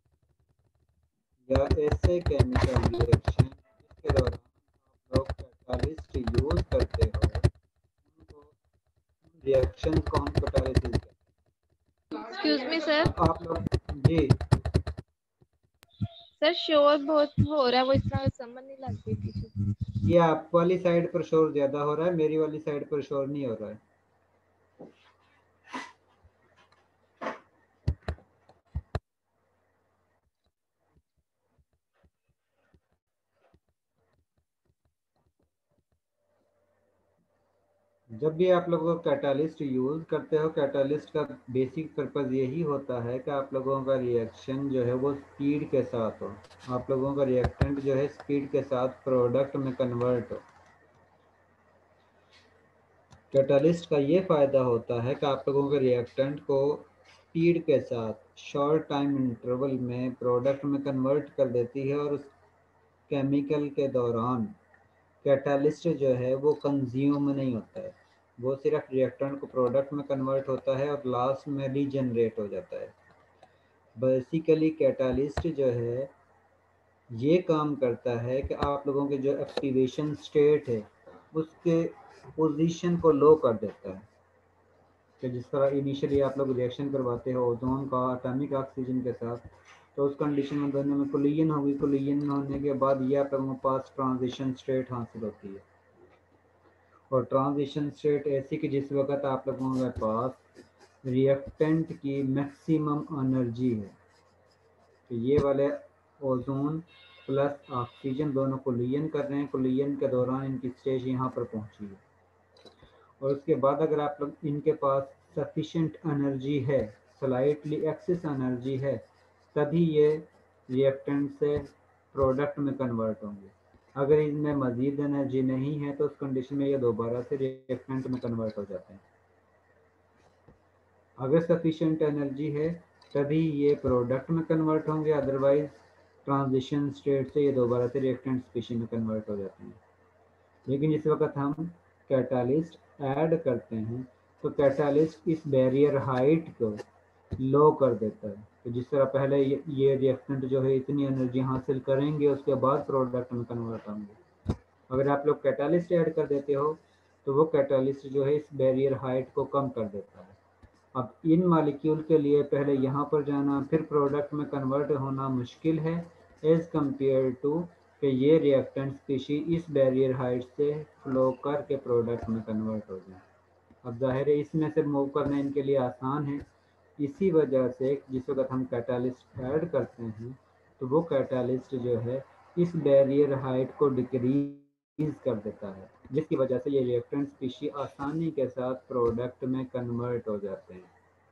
या ऐसे केमिकल रिएक्शन जिसके दौरान आप लोग कैटालिस्ट यूज करते हो उनको रिएक्शन को हम कैटालिसिस कहते हैं। Excuse me sir. आप लोग जी सर, शोर बहुत हो रहा है, वो इतना समझ नहीं लग रही थी। ये आप वाली साइड पर शोर ज्यादा हो रहा है, मेरी वाली साइड पर शोर नहीं हो रहा है। जब भी आप लोग कैटालिस्ट यूज़ करते हो, कैटालिस्ट का बेसिक पर्पज़ यही होता है कि आप लोगों का रिएक्शन जो है वो स्पीड के साथ हो, आप लोगों का रिएक्टेंट जो है स्पीड के साथ प्रोडक्ट में कन्वर्ट हो। कैटालिस्ट का ये फ़ायदा होता है कि आप लोगों के रिएक्टेंट को स्पीड के साथ शॉर्ट टाइम इंटरवल में प्रोडक्ट में कन्वर्ट कर देती है, और उस केमिकल के दौरान कैटालिस्ट जो है वो कंज्यूम नहीं होता है, वो सिर्फ रिएक्टेंट को प्रोडक्ट में कन्वर्ट होता है और लास्ट में रीजनरेट हो जाता है। बेसिकली कैटालिस्ट जो है ये काम करता है कि आप लोगों के जो एक्टिवेशन स्टेट है उसके पोजीशन को लो कर देता है। कि जिस तरह इनिशियली आप लोग रिएक्शन करवाते हो ओजोन का एटॉमिक ऑक्सीजन के साथ, तो उस कंडीशन में दोनों में कोलिजन होगी, कोलिजन होने के बाद ये आप लोगों के पास ट्रांजिशन स्टेट हासिल होती है। और ट्रांजिशन स्टेट ऐसी कि जिस वक्त आप लोगों के पास रिएक्टेंट की मैक्सिमम एनर्जी है, तो ये वाले ओजोन प्लस ऑक्सीजन दोनों कोलिजन कर रहे हैं, कोलिजन के दौरान इनकी स्टेज यहाँ पर पहुँची है। और उसके बाद अगर आप लोग इनके पास सफिशेंट एनर्जी है, स्लाइटली एक्सेस एनर्जी है, तभी ये रिएक्टेंट से प्रोडक्ट में कन्वर्ट होंगे। अगर इनमें मज़ीद एनर्जी नहीं है तो उस कंडीशन में ये दोबारा से रिएक्टेंट में कन्वर्ट हो जाते हैं। अगर सफिशेंट एनर्जी है तभी ये प्रोडक्ट में कन्वर्ट होंगे, अदरवाइज ट्रांजिशन स्टेट से ये दोबारा से रिएक्टेंट स्पीशीज में कन्वर्ट हो जाते हैं। लेकिन जिस वक्त हम कैटालिस्ट ऐड करते हैं तो कैटालिस्ट इस बैरियर हाइट को लो कर देता है। तो जिस तरह पहले ये रिएक्टेंट जो है इतनी एनर्जी हासिल करेंगे, उसके बाद प्रोडक्ट में कन्वर्ट होंगे। अगर आप लोग कैटालिस्ट ऐड कर देते हो तो वो कैटालिस्ट जो है इस बैरियर हाइट को कम कर देता है। अब इन मालिक्यूल के लिए पहले यहाँ पर जाना फिर प्रोडक्ट में कन्वर्ट होना मुश्किल है एज़ कम्पेयर टू कि ये रिएक्टेंट स्पीशीज इस बैरियर हाइट से फ्लो करके प्रोडक्ट में कन्वर्ट हो जाए। अब जाहिर है इसमें से मूव करना इनके लिए आसान है, इसी वजह से जिस वक्त हम कैटालिस्ट ऐड करते हैं तो वो कैटालिस्ट जो है इस बैरियर हाइट को डिक्रीज कर देता है, जिसकी वजह से ये रिएक्टेंट स्पीशीज आसानी के साथ प्रोडक्ट में कन्वर्ट हो जाते हैं।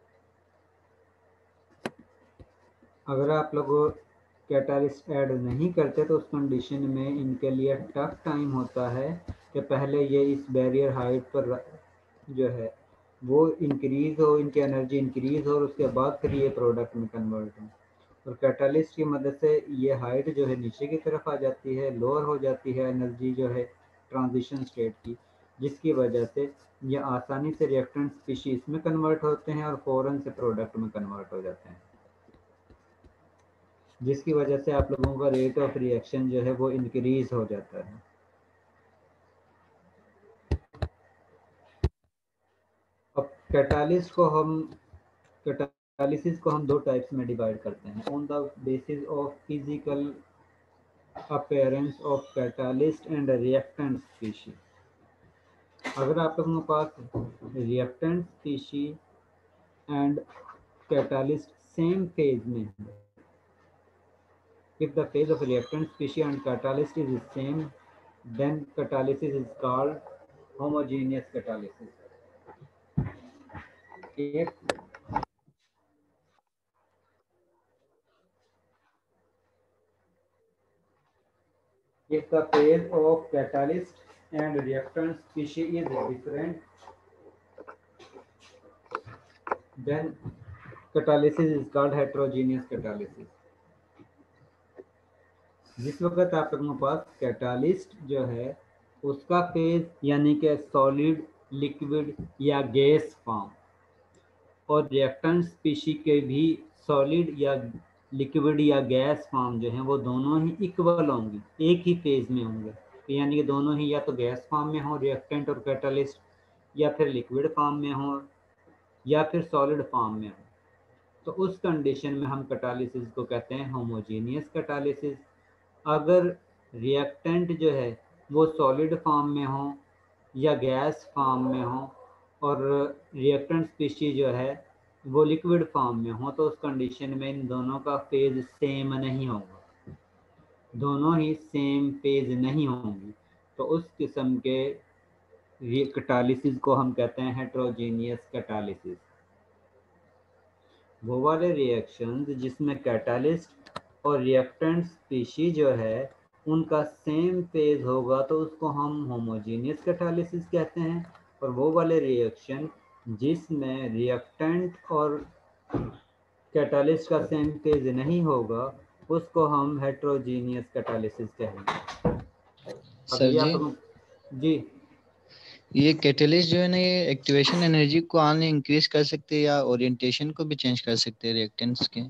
अगर आप लोग कैटालिस्ट ऐड नहीं करते तो उस कंडीशन में इनके लिए टफ टाइम होता है कि पहले ये इस बैरियर हाइट पर जो है वो इंक्रीज़ हो, इनकी एनर्जी इंक्रीज़ हो, और उसके बाद फिर ये प्रोडक्ट में कन्वर्ट हो। और कैटालिस्ट की मदद से ये हाइट जो है नीचे की तरफ आ जाती है, लोअर हो जाती है एनर्जी जो है ट्रांजिशन स्टेट की, जिसकी वजह से ये आसानी से रिएक्टेंट स्पीशीज में कन्वर्ट होते हैं और फ़ौरन से प्रोडक्ट में कन्वर्ट हो जाते हैं, जिसकी वजह से आप लोगों का रेट ऑफ रिएक्शन जो है वो इंक्रीज हो जाता है। अब कैटालिसिस को हम दो टाइप्स में डिवाइड करते हैं, on the basis of physical appearance of catalyst and reactant species. अगर आप लोगों के पास reactant species and catalyst same phase में है, if the phase of reactant species and catalyst is the same, then catalysis is called homogeneous catalysis. If the phase of catalyst and reactant species is different, then catalysis is called heterogeneous catalysis. जिस वक्त आप लोगों के पास catalyst जो है उसका phase यानी कि सॉलिड, लिक्विड या गैस फॉर्म, और रिएक्टेंट स्पीशी के भी सॉलिड या लिक्विड या गैस फॉर्म जो हैं वो दोनों ही इक्वल होंगी, एक ही फेज में होंगे, यानी कि दोनों ही या तो गैस फॉर्म में हो रिएक्टेंट और कैटालिस्ट, या फिर लिक्विड फॉर्म में हो, या फिर सॉलिड फॉर्म में हो। तो उस कंडीशन में हम कैटालिसिस को कहते हैं होमोजेनियस कैटालिसिस। अगर रिएक्टेंट जो है वो सॉलिड फॉर्म में हो या गैस फॉर्म में हो और रिएक्टेंट स्पीशीज जो है वो लिक्विड फॉर्म में हो, तो उस कंडीशन में इन दोनों का फेज सेम नहीं होगा, दोनों ही सेम फेज नहीं होंगी। तो उस किस्म के कैटालिसिस को हम कहते हैं हेट्रोजेनियस कैटालिसिस। वो वाले रिएक्शंस जिसमें कैटालिस्ट और रिएक्टेंट स्पीशीज जो है उनका सेम फेज होगा तो उसको हम होमोजेनियस कैटालिसिस कहते हैं, और वो वाले रिएक्शन जिसमें रिएक्टेंट और कैटालिस्ट का सेम फेज नहीं होगा उसको हम हेट्रोजीनियस कैटालिसिस कहेंगे। अब सर ये जी, आप लोग जी ये कैटलिस्ट जो है ना, ये एक्टिवेशन एनर्जी को ऑनली इंक्रीज कर सकते हैं या ओरिएंटेशन को भी चेंज कर सकते हैं रिएक्टेंट्स के?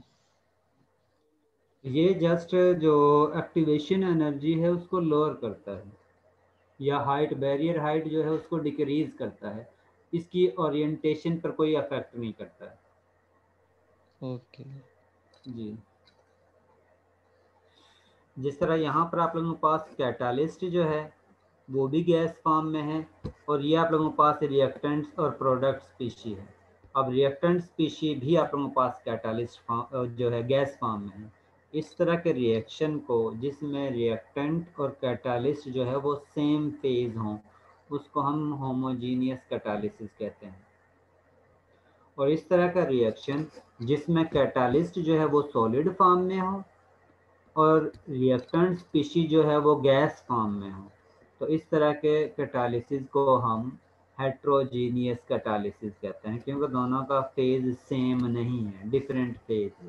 ये जस्ट जो एक्टिवेशन एनर्जी है उसको लोअर करता है, या हाइट, बैरियर हाइट जो है उसको डिक्रीज करता है, इसकी ओरिएंटेशन पर कोई अफेक्ट नहीं करता है। ओके जी, जिस तरह यहाँ पर आप लोगों के पास कैटालिस्ट जो है वो भी गैस फॉर्म में है, और ये आप लोगों के पास रिएक्टेंट्स और प्रोडक्ट स्पीशी है। अब रिएक्टेंट स्पीशी भी आप लोगों के पास कैटालिस्ट फॉर्म जो है गैस फॉर्म में है। इस तरह के रिएक्शन को जिसमें रिएक्टेंट और कैटालिस्ट जो है वो सेम फेज हों उसको हम होमोजीनियस कैटालिसिस कहते हैं। और इस तरह का रिएक्शन जिसमें कैटालिस्ट जो है वो सॉलिड फॉर्म में हो और रिएक्टेंट स्पीशी जो है वो गैस फॉर्म में हो, तो इस तरह के कैटालिसिस को हम हेट्रोजीनियस कैटालिसिस कहते हैं, क्योंकि दोनों का फेज सेम नहीं है, डिफरेंट फेज है।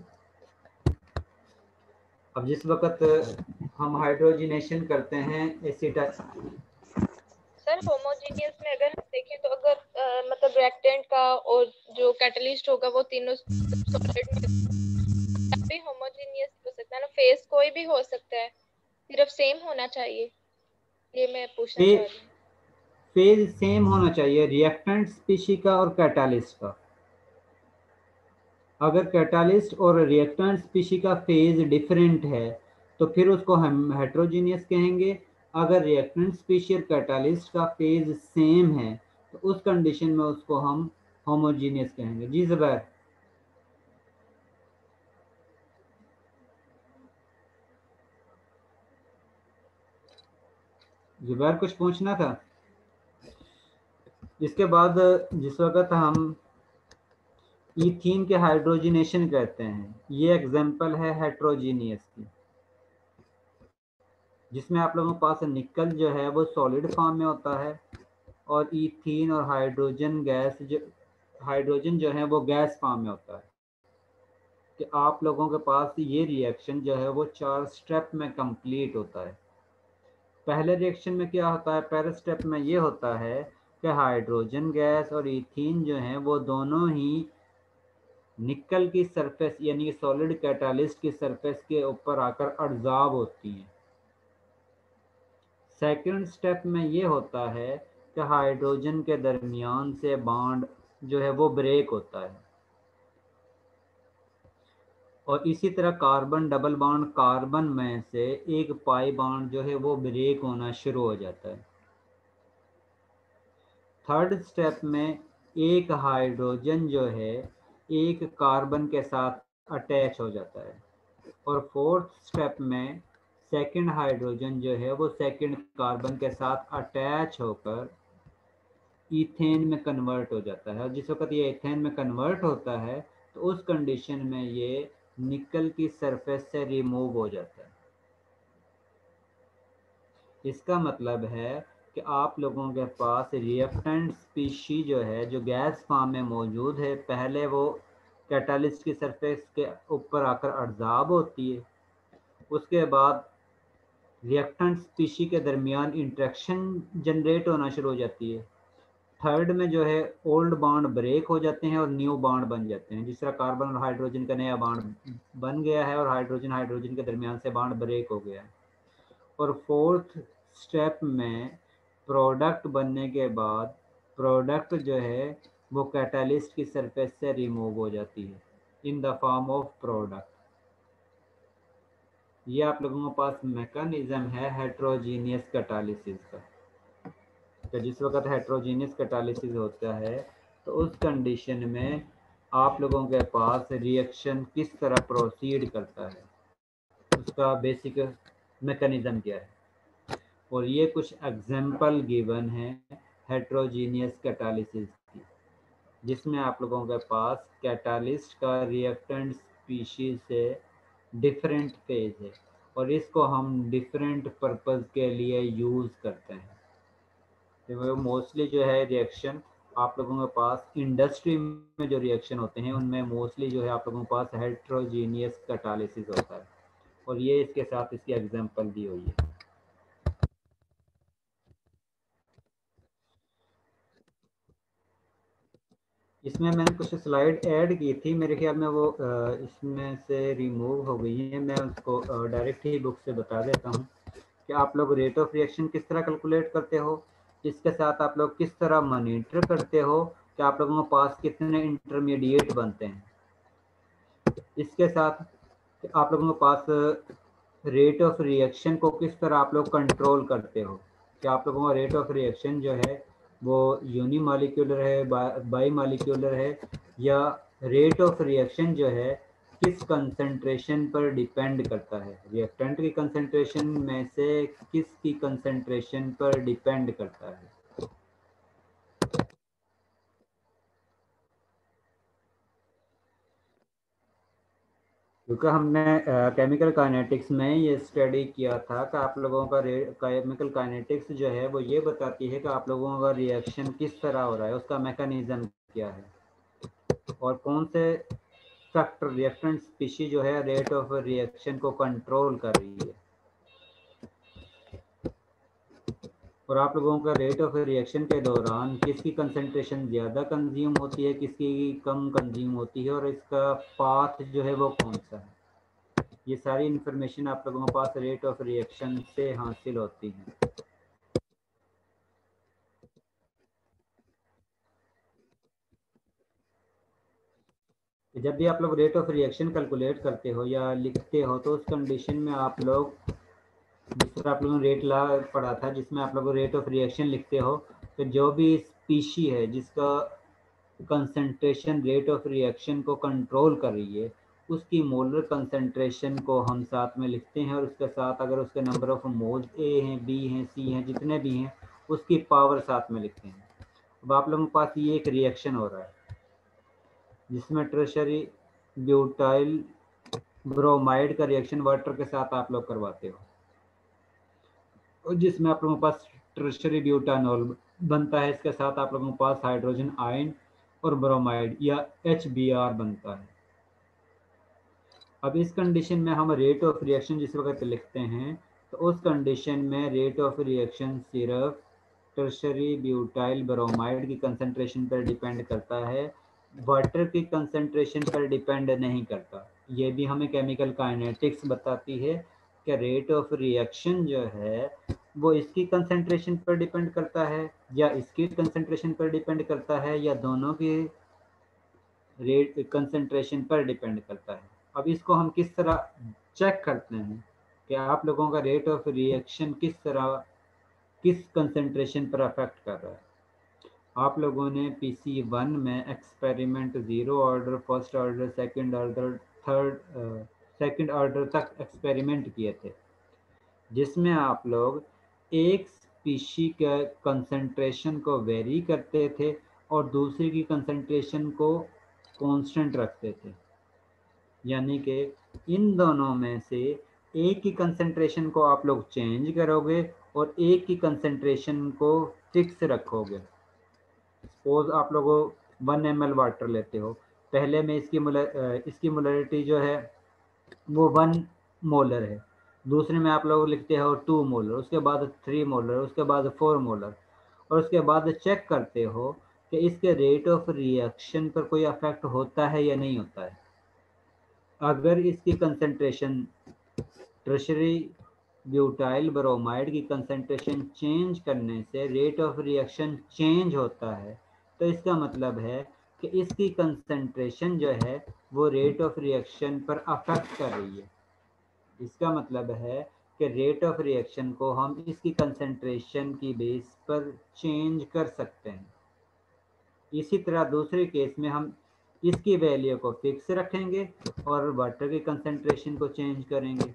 अब जिस वक्त हम हाइड्रोजिनेशन करते हैं सर होमोजीनियस में अगर हम देखें तो अगर मतलब रिएक्टेंट का और जो कैटलिस्ट होगा वो तीनों सॉलिड में भी होमोजीनियस हो सकता है ना, फेस कोई भी हो सकता है, सिर्फ सेम होना चाहिए, ये मैं पूछना चाह रही हूँ। फेज सेम होना चाहिए रिएक्टेंट स्पीशी का और कैटालिस्ट का। अगर कैटालिस्ट और रिएक्टेंट स्पीशी का फेज डिफरेंट है तो फिर उसको हम हेट्रोजीनियस कहेंगे। अगर रिएक्टेंट स्पीशी और कैटालिस्ट का फेज सेम है तो उस कंडीशन में उसको हम होमोजीनियस कहेंगे। जी ज़ुबैर, ज़ुबैर कुछ पूछना था? इसके बाद जिस वक्त हम ईथीन के हाइड्रोजिनेशन कहते हैं, ये एग्जांपल है हेट्रोजीनियस की, जिसमें आप लोगों के पास निकल जो है वो सॉलिड फॉर्म में होता है और ईथीन और हाइड्रोजन जो है वो गैस फॉर्म में होता है। कि आप लोगों के पास ये रिएक्शन जो है वो 4 स्टेप में कंप्लीट होता है। पहले रिएक्शन में क्या होता है, पहले स्टेप में ये होता है कि हाइड्रोजन गैस और ईथीन जो है वो दोनों ही निकल की सरफेस यानी सॉलिड कैटालिस्ट की सरफेस के ऊपर आकर अब्जॉर्ब होती हैं। सेकंड स्टेप में ये होता है कि हाइड्रोजन के दरमियान से बॉन्ड जो है वो ब्रेक होता है, और इसी तरह कार्बन डबल बॉन्ड कार्बन में से एक पाई बॉन्ड जो है वो ब्रेक होना शुरू हो जाता है। थर्ड स्टेप में एक हाइड्रोजन जो है एक कार्बन के साथ अटैच हो जाता है, और फोर्थ स्टेप में सेकंड हाइड्रोजन जो है वो सेकंड कार्बन के साथ अटैच होकर ईथेन में कन्वर्ट हो जाता है। और जिस वक्त ये ईथेन में कन्वर्ट होता है तो उस कंडीशन में ये निकल की सरफेस से रिमूव हो जाता है। इसका मतलब है कि आप लोगों के पास रिएक्टेंट स्पीशी जो है जो गैस फॉर्म में मौजूद है, पहले वो कैटालिस्ट की सरफेस के ऊपर आकर अब्जॉर्ब होती है, उसके बाद रिएक्टेंट स्पीशी के दरमियान इंटरेक्शन जनरेट होना शुरू हो जाती है। थर्ड में जो है ओल्ड बॉन्ड ब्रेक हो जाते हैं और न्यू बॉन्ड बन जाते हैं, जिस तरह कार्बन और हाइड्रोजन का नया बॉन्ड बन गया है और हाइड्रोजन हाइड्रोजन के दरमियान से बॉन्ड ब्रेक हो गया है। और फोर्थ स्टेप में प्रोडक्ट बनने के बाद प्रोडक्ट जो है वो कैटालिस्ट की सरफेस से रिमूव हो जाती है in the form of product. ये आप लोगों के पास मैकेनिज्म है हेट्रोजीनियस कैटालिसिस का। तो जिस वक्त हेट्रोजीनियस कैटालिसिस होता है तो उस कंडीशन में आप लोगों के पास रिएक्शन किस तरह प्रोसीड करता है, उसका बेसिक मैकेनिज्म क्या है। और ये कुछ एग्जांपल गिवन है हेट्रोजीनियस कैटालिसिस की, जिसमें आप लोगों के पास कैटालिस्ट का रिएक्टेंट स्पीशीज से डिफरेंट फेज है और इसको हम डिफरेंट पर्पस के लिए यूज़ करते हैं। तो मोस्टली जो है रिएक्शन आप लोगों के पास इंडस्ट्री में जो रिएक्शन होते हैं उनमें मोस्टली जो है आप लोगों के पास हेट्रोजीनियस कैटालिसिस होता है, और ये इसके साथ इसकी एग्जांपल दी हुई है। इसमें मैंने कुछ स्लाइड ऐड की थी, मेरे ख्याल में वो इसमें से रिमूव हो गई है। मैं उसको डायरेक्ट ही बुक से बता देता हूँ कि आप लोग रेट ऑफ रिएक्शन किस तरह कैलकुलेट करते हो, इसके साथ आप लोग किस तरह मॉनिटर करते हो कि आप लोगों के पास कितने इंटरमीडिएट बनते हैं, इसके साथ आप लोगों के पास रेट ऑफ रिएक्शन को किस तरह आप लोग कंट्रोल करते हो, कि आप लोगों का रेट ऑफ रिएक्शन जो है वो यूनिमॉलिक्यूलर है, बाई मॉलिक्यूलर है, या रेट ऑफ रिएक्शन जो है किस कंसंट्रेशन पर डिपेंड करता है, रिएक्टेंट की कंसंट्रेशन में से किसकी कंसंट्रेशन पर डिपेंड करता है। क्योंकि हमने केमिकल काइनेटिक्स में ये स्टडी किया था कि आप लोगों का केमिकल काइनेटिक्स जो है वो ये बताती है कि आप लोगों का रिएक्शन किस तरह हो रहा है, उसका मैकेनिज्म क्या है, और कौन से फैक्टर रिएक्टेंट स्पीशीज जो है रेट ऑफ रिएक्शन को कंट्रोल कर रही है। और आप लोगों का रेट ऑफ रिएक्शन के दौरान किसकी कंसंट्रेशन ज़्यादा कंज्यूम होती है, किसकी कम कंज्यूम होती है, और इसका पाथ जो है वो कौन सा है, ये सारी इंफॉर्मेशन आप लोगों के पास रेट ऑफ रिएक्शन से हासिल होती है। जब भी आप लोग रेट ऑफ रिएक्शन कैलकुलेट करते हो या लिखते हो तो उस कंडीशन में आप लोग, जिस तरह आप लोगों ने रेट लॉ पढ़ा था जिसमें आप लोग रेट ऑफ रिएक्शन लिखते हो, तो जो भी स्पीशी है जिसका कंसंट्रेशन रेट ऑफ रिएक्शन को कंट्रोल कर रही है उसकी मोलर कंसंट्रेशन को हम साथ में लिखते हैं, और उसके साथ अगर उसके नंबर ऑफ मोल्स ए हैं, बी हैं, सी हैं, जितने भी हैं उसकी पावर साथ में लिखते हैं। अब आप लोगों के पास ये एक रिएक्शन हो रहा है जिसमें टर्शरी ब्यूटाइल ब्रोमाइड का रिएक्शन वाटर के साथ आप लोग करवाते हो, और जिसमें आप लोगों के पास टर्शरी ब्यूटानॉल बनता है, इसके साथ आप लोगों के पास हाइड्रोजन आयन और ब्रोमाइड या HBr बनता है। अब इस कंडीशन में हम रेट ऑफ रिएक्शन जिस वक्त लिखते हैं तो उस कंडीशन में रेट ऑफ रिएक्शन सिर्फ टर्शरी ब्यूटाइल ब्रोमाइड की कंसंट्रेशन पर डिपेंड करता है, वाटर की कंसंट्रेशन पर डिपेंड नहीं करता। ये भी हमें केमिकल काइनेटिक्स बताती है कि रेट ऑफ रिएक्शन जो है वो इसकी कंसंट्रेशन पर डिपेंड करता है या इसकी कंसंट्रेशन पर डिपेंड करता है या दोनों की रेट कंसंट्रेशन पर डिपेंड करता है। अब इसको हम किस तरह चेक करते हैं कि आप लोगों का रेट ऑफ रिएक्शन किस तरह किस कंसंट्रेशन पर अफेक्ट कर रहा है। आप लोगों ने PC1 में experiment 0 order, first order, second order, second order तक एक्सपेरिमेंट किए थे, जिसमें आप लोग एक स्पीशी के कंसंट्रेशन को वेरी करते थे और दूसरी की कंसंट्रेशन को कांस्टेंट रखते थे, यानी कि इन दोनों में से एक की कंसंट्रेशन को आप लोग चेंज करोगे और एक की कंसंट्रेशन को फिक्स रखोगे। सपोज आप लोग 1 ml वाटर लेते हो, पहले में इसकी मोलरिटी जो है वो 1 मोलर है, दूसरे में आप लोग लिखते हो 2 मोलर, उसके बाद 3 मोलर, उसके बाद 4 मोलर, और उसके बाद चेक करते हो कि इसके रेट ऑफ रिएक्शन पर कोई अफेक्ट होता है या नहीं होता है। अगर इसकी कंसंट्रेशन टर्शरी ब्यूटाइल ब्रोमाइड की कंसंट्रेशन चेंज करने से रेट ऑफ रिएक्शन चेंज होता है तो इसका मतलब है कि इसकी कंसंट्रेशन जो है वो रेट ऑफ रिएक्शन पर अफेक्ट कर रही है। इसका मतलब है कि रेट ऑफ रिएक्शन को हम इसकी कंसंट्रेशन की बेस पर चेंज कर सकते हैं। इसी तरह दूसरे केस में हम इसकी वैल्यू को फिक्स रखेंगे और वाटर की कंसंट्रेशन को चेंज करेंगे,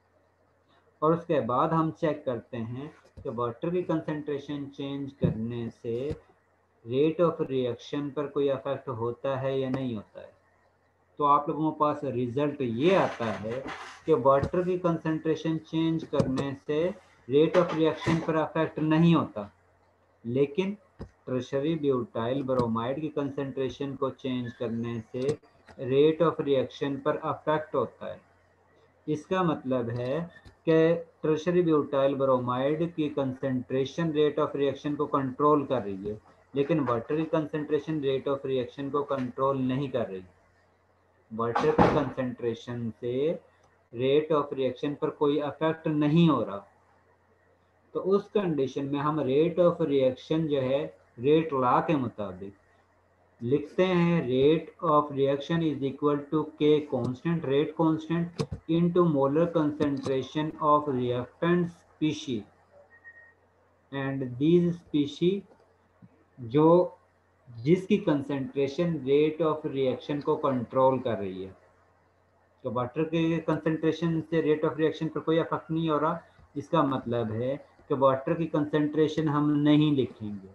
और उसके बाद हम चेक करते हैं कि वाटर की कंसंट्रेशन चेंज करने से रेट ऑफ रिएक्शन पर कोई अफेक्ट होता है या नहीं होता है। तो आप लोगों के पास रिजल्ट ये आता है कि वाटर की कंसंट्रेशन चेंज करने से रेट ऑफ रिएक्शन पर अफेक्ट नहीं होता, लेकिन टर्शरी ब्यूटाइल ब्रोमाइड की कंसंट्रेशन को चेंज करने से रेट ऑफ रिएक्शन पर अफेक्ट होता है। इसका मतलब है कि टर्शरी ब्यूटाइल ब्रोमाइड की कंसंट्रेशन रेट ऑफ रिएक्शन को कंट्रोल कर रही है, लेकिन वाटर की कंसंट्रेशन रेट ऑफ रिएक्शन को कंट्रोल नहीं कर रही। वाटर की कंसंट्रेशन से रेट ऑफ रिएक्शन पर कोई अफेक्ट नहीं हो रहा, तो उस कंडीशन में हम रेट ऑफ रिएक्शन जो है रेट लॉ के मुताबिक लिखते हैं rate of reaction is equal to K constant, rate constant, into molar concentration of reactant species and these species जो जिसकी कंसंट्रेशन रेट ऑफ रिएक्शन को कंट्रोल कर रही है। तो वाटर के कंसंट्रेशन से रेट ऑफ रिएक्शन पर कोई इफेक्ट नहीं हो रहा। इसका मतलब है कि वाटर की कंसंट्रेशन हम नहीं लिखेंगे।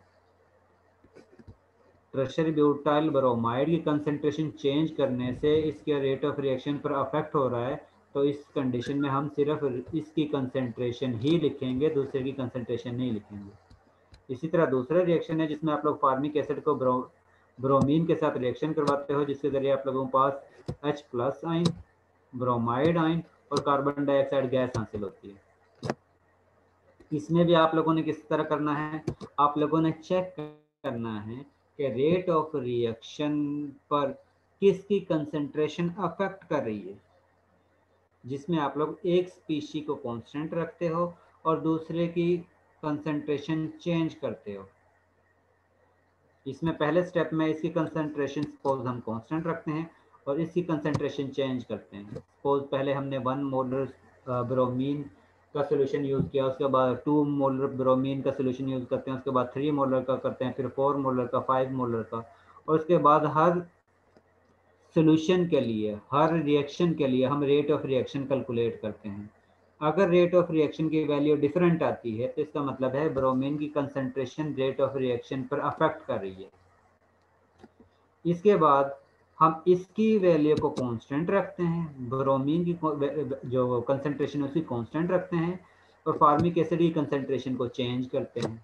टर्शरी ब्यूटाइल ब्रोमाइड की कंसंट्रेशन चेंज करने से इसके रेट ऑफ रिएक्शन पर अफेक्ट हो रहा है, तो इस कंडीशन में हम सिर्फ इसकी कंसंट्रेशन ही लिखेंगे, दूसरे की कंसंट्रेशन नहीं लिखेंगे। इसी तरह दूसरा रिएक्शन है जिसमें आप लोग फार्मिक एसिड को ब्रोमीन के साथ रिएक्शन करवाते हो, जिसके जरिए आप लोगों के पास H+ आयन, ब्रोमाइड आयन और कार्बन डाइऑक्साइड गैस हासिल होती है। इसमें भी आप लोगों ने किस तरह करना है, आप लोगों ने चेक करना है कि रेट ऑफ रिएक्शन पर किसकी कंसंट्रेशन अफेक्ट कर रही है, जिसमें आप लोग एक स्पीशी को कांस्टेंट रखते हो और दूसरे की कंसंट्रेशन चेंज करते हो। इसमें पहले स्टेप में इसकी कंसंट्रेशन सपोज हम कांस्टेंट रखते हैं और इसकी कंसंट्रेशन चेंज करते हैं। सपोज पहले हमने 1 मोलर ब्रोमीन का सोल्यूशन यूज़ किया, उसके बाद 2 मोलर ब्रोमीन का सोल्यूशन यूज़ करते हैं, उसके बाद 3 मोलर का करते हैं, फिर 4 मोलर का, 5 मोलर का, और उसके बाद हर सोल्यूशन के लिए, हर रिएक्शन के लिए हम रेट ऑफ रिएक्शन कैलकुलेट करते हैं। अगर रेट ऑफ रिएक्शन की वैल्यू डिफरेंट आती है तो इसका मतलब है ब्रोमीन की कंसंट्रेशन रेट ऑफ रिएक्शन पर अफेक्ट कर रही है। इसके बाद हम इसकी वैल्यू को कांस्टेंट रखते हैं, ब्रोमीन की जो कंसंट्रेशन है उसकी कांस्टेंट रखते हैं और फार्मिक एसिड की कंसंट्रेशन को चेंज करते हैं।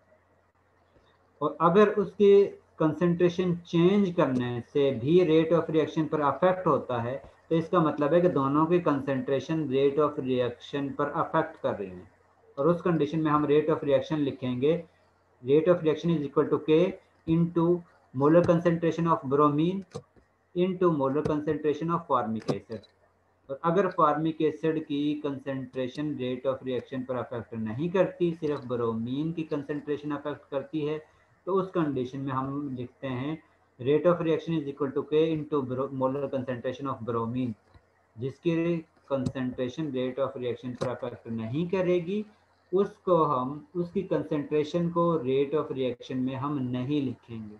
और अगर उसकी कंसंट्रेशन चेंज करने से भी रेट ऑफ रिएक्शन पर अफेक्ट होता है तो इसका मतलब है कि दोनों की कंसंट्रेशन रेट ऑफ रिएक्शन पर अफेक्ट कर रही है, और उस कंडीशन में हम रेट ऑफ रिएक्शन लिखेंगे rate of reaction is equal to K into molar concentration of bromine into molar concentration of formic acid. और अगर फार्मिक एसिड की कंसंट्रेशन रेट ऑफ रिएक्शन पर अफेक्ट नहीं करती, सिर्फ ब्रोमीन की कंसंट्रेशन अफेक्ट करती है, तो उस कंडीशन में हम लिखते हैं rate of reaction is equal to K into molar concentration of bromine, जिसकी कंसंट्रेशन रेट ऑफ रिएक्शन पर अफेक्ट नहीं करेगी, उसको हम उसकी कंसंट्रेशन को रेट ऑफ रिएक्शन में हम नहीं लिखेंगे।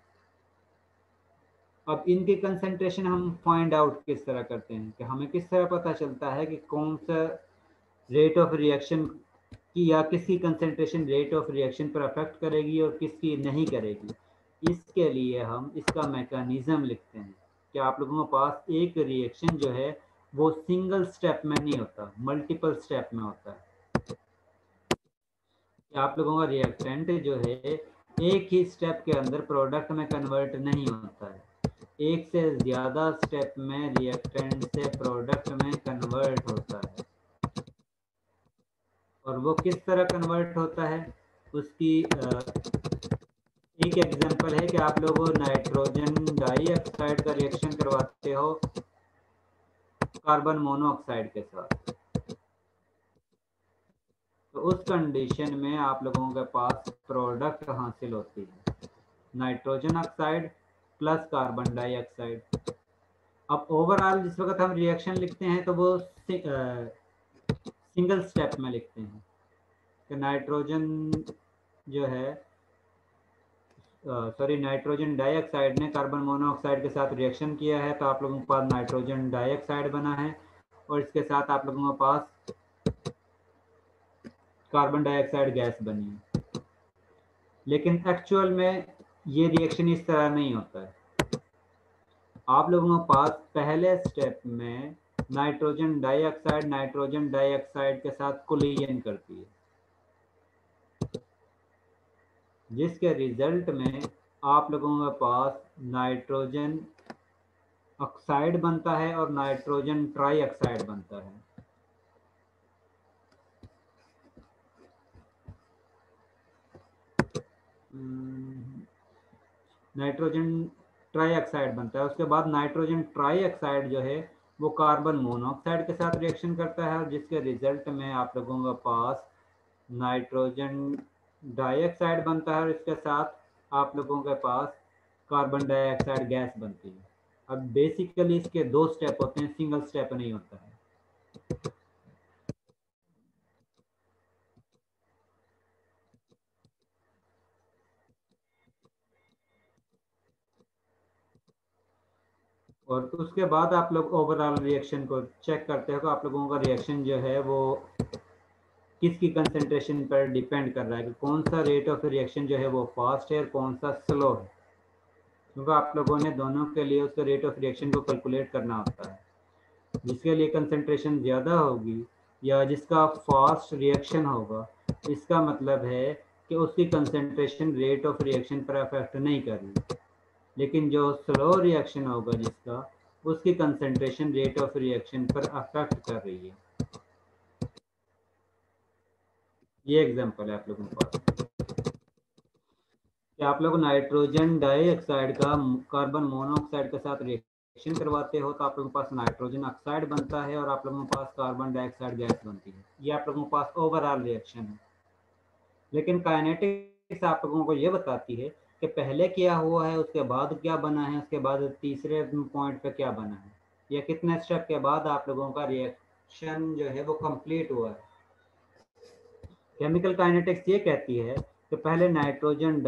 अब इनके कंसंट्रेशन हम फाइंड आउट किस तरह करते हैं कि हमें किस तरह पता चलता है कि कौन सा रेट ऑफ रिएक्शन की या किसकी कंसंट्रेशन रेट ऑफ रिएक्शन पर अफेक्ट करेगी और किसकी नहीं करेगी। इसके लिए हम इसका मैकेनिज्म लिखते हैं कि आप लोगों के पास एक रिएक्शन जो है वो सिंगल स्टेप में नहीं होता, मल्टीपल स्टेप में होता है। आप लोगों का रिएक्टेंट जो है एक ही स्टेप के अंदर प्रोडक्ट में कन्वर्ट नहीं होता है, एक से ज़्यादा स्टेप में रिएक्टेंट से प्रोडक्ट में कन्वर्ट होता है। और वो किस तरह कन्वर्ट होता है उसकी एक एग्जांपल है कि आप लोग नाइट्रोजन डाइऑक्साइड का रिएक्शन करवाते हो कार्बन मोनोऑक्साइड के साथ, तो उस कंडीशन में आप लोगों के पास प्रोडक्ट हासिल होती है nitrogen oxide plus carbon dioxide. अब ओवरऑल जिस वक्त हम रिएक्शन लिखते हैं तो वो सिंगल स्टेप में लिखते हैं कि नाइट्रोजन जो है नाइट्रोजन डाइऑक्साइड ने कार्बन मोनोऑक्साइड के साथ रिएक्शन किया है, तो आप लोगों के पास नाइट्रोजन डाइऑक्साइड बना है और इसके साथ आप लोगों के पास कार्बन डाइऑक्साइड गैस बनी है। लेकिन एक्चुअल में ये रिएक्शन इस तरह नहीं होता है। आप लोगों के पास पहले स्टेप में नाइट्रोजन डाइऑक्साइड के साथ कोलिजन करती है जिसके रिजल्ट में आप लोगों के पास नाइट्रोजन ऑक्साइड बनता है और नाइट्रोजन ट्राई ऑक्साइड बनता है। नाइट्रोजन ट्राई ऑक्साइड बनता है। उसके बाद नाइट्रोजन ट्राई ऑक्साइड जो है वो कार्बन मोनोऑक्साइड के साथ रिएक्शन करता है और जिसके रिजल्ट में आप लोगों के पास नाइट्रोजन डाइऑक्साइड बनता है और इसके साथ आप लोगों के पास कार्बन डाइऑक्साइड गैस बनती है। अब बेसिकली इसके 2 स्टेप होते हैं, सिंगल स्टेप नहीं होता है। और उसके बाद आप लोग ओवरऑल रिएक्शन को चेक करते हो तो आप लोगों का रिएक्शन जो है वो किसकी कंसंट्रेशन पर डिपेंड कर रहा है कि कौन सा रेट ऑफ रिएक्शन जो है वो फास्ट है और कौन सा स्लो है, क्योंकि आप लोगों ने दोनों के लिए उसके रेट ऑफ रिएक्शन को कैलकुलेट करना होता है। जिसके लिए कंसंट्रेशन ज़्यादा होगी या जिसका फास्ट रिएक्शन होगा, इसका मतलब है कि उसकी कंसंट्रेशन रेट ऑफ रिएक्शन पर अफेक्ट नहीं कर रही, लेकिन जो स्लो रिएक्शन होगा जिसका, उसकी कंसंट्रेशन रेट ऑफ रिएक्शन पर अफेक्ट कर रही है। ये एग्जांपल है आप लोगों के पास कि आप लोग नाइट्रोजन डाइऑक्साइड का कार्बन मोनोऑक्साइड के साथ रिएक्शन करवाते हो तो आप लोगों के पास नाइट्रोजन ऑक्साइड बनता है और आप लोगों के पास कार्बन डाइऑक्साइड गैस बनती है। ये आप लोगों के पास ओवरऑल रिएक्शन है। लेकिन काइनेटिक्स आप लोगों को ये बताती है कि पहले क्या हुआ है, उसके बाद क्या बना है, उसके बाद तीसरे पॉइंट पे क्या बना है, या कितने स्टेप के बाद आप लोगों का रिएक्शन जो है वो कंप्लीट हुआ है। केमिकल काइनेटिक्स ये कहती है कि पहले नाइट्रोजन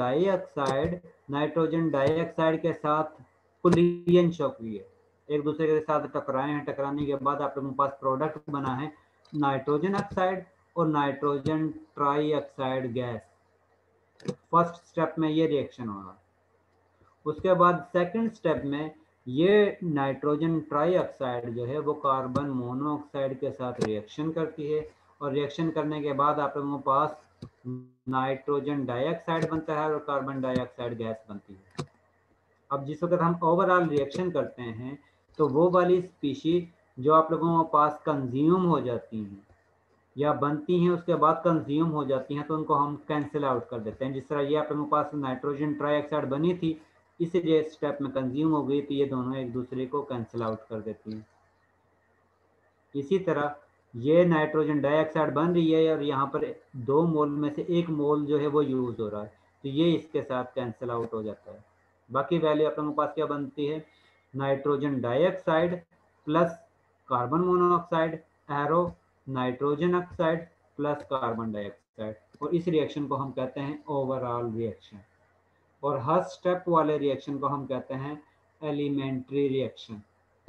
डाइऑक्साइड के साथ कोलिजन शॉक हुई है, एक दूसरे के साथ टकराए हैं, टकराने के बाद आप लोगों के पास प्रोडक्ट बना है नाइट्रोजन ऑक्साइड और nitrogen trioxide gas. First step में ये रिएक्शन होगा। उसके बाद सेकंड स्टेप में ये नाइट्रोजन ट्राई ऑक्साइड जो है वो कार्बन मोनोऑक्साइड के साथ रिएक्शन करती है और रिएक्शन करने के बाद आप लोगों के पास नाइट्रोजन डाइऑक्साइड बनता है और कार्बन डाइऑक्साइड गैस बनती है। अब जिस वक्त हम ओवरऑल रिएक्शन करते हैं तो वो वाली स्पीशीज जो आप लोगों के पास कंज्यूम हो जाती हैं या बनती हैं उसके बाद कंज्यूम हो जाती हैं तो उनको हम कैंसिल आउट कर देते हैं। जिस तरह ये आप लोगों के पास नाइट्रोजन ट्राइऑक्साइड बनी थी, इसी स्टेप में कंज्यूम हो गई तो ये दोनों एक दूसरे को कैंसिल आउट कर देती हैं। इसी तरह ये नाइट्रोजन डाइऑक्साइड बन रही है और यहाँ पर 2 मोल में से 1 मोल जो है वो यूज हो रहा है तो ये इसके साथ कैंसिल आउट हो जाता है। बाकी वैल्यू आप लोगों के पास क्या बनती है, nitrogen dioxide plus carbon monoxide arrow nitrogen oxide plus carbon dioxide, और इस रिएक्शन को हम कहते हैं ओवरऑल रिएक्शन। और हर स्टेप वाले रिएक्शन को हम कहते हैं एलिमेंट्री रिएक्शन।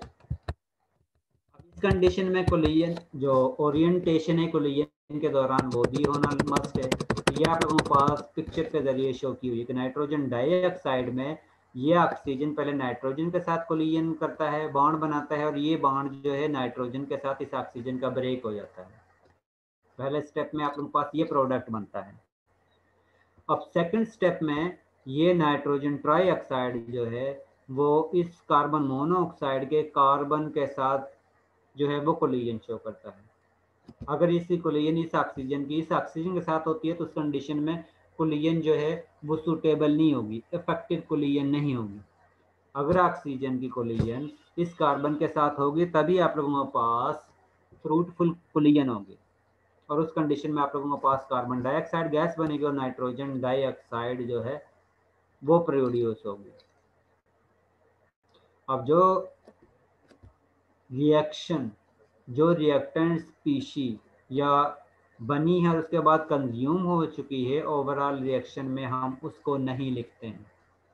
इस कंडीशन में कोलिजन जो ओरिएंटेशन है कोलिजन के दौरान वो भी होना मस्ट है। ये आप लोगों के पास पिक्चर के जरिए शो की हुई है कि नाइट्रोजन डाइऑक्साइड में ये ऑक्सीजन पहले नाइट्रोजन के साथ कोलिजन करता है, बॉन्ड बनाता है और ये बॉन्ड जो है नाइट्रोजन के साथ इस ऑक्सीजन का ब्रेक हो जाता है। पहले स्टेप में आप लोगों के पास ये प्रोडक्ट बनता है। अब सेकंड स्टेप में ये नाइट्रोजन ट्राइऑक्साइड जो है वो इस कार्बन मोनोऑक्साइड के कार्बन के साथ जो है वो कोलिजन शो करता है। अगर इसी कोलिजन इस ऑक्सीजन के साथ होती है तो उस कंडीशन में कोलिजन जो है वो सूटेबल नहीं होगी, इफेक्टिव कोलिजन नहीं होगी। अगर ऑक्सीजन की कोलिजन इस कार्बन के साथ होगी तभी आप लोगों के पास फ्रूटफुल कोलिजन होगी और उस कंडीशन में आप लोगों के पास कार्बन डाइऑक्साइड गैस बनेगी और नाइट्रोजन डाइऑक्साइड जो है वो प्रोड्यूस होगी। अब जो रिएक्शन जो रिएक्टेंट स्पीशी या बनी है और उसके बाद कंज्यूम हो चुकी है, ओवरऑल रिएक्शन में हम उसको नहीं लिखते हैं।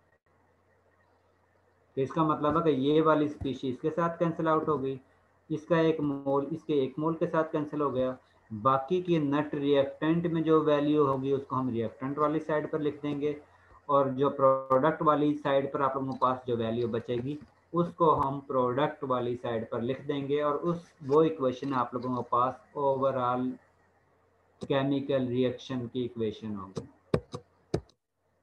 तो इसका मतलब है कि ये वाली स्पीशी इसके साथ कैंसिल आउट हो गई, इसका 1 मोल इसके 1 मोल के साथ कैंसिल हो गया, बाकी की नट रिएक्टेंट में जो वैल्यू होगी उसको हम रिएक्टेंट वाली साइड पर लिख देंगे और जो प्रोडक्ट वाली साइड पर आप लोगों के पास जो वैल्यू बचेगी उसको हम प्रोडक्ट वाली साइड पर लिख देंगे और वो इक्वेशन आप लोगों के पास ओवरऑल केमिकल रिएक्शन की इक्वेशन होगी।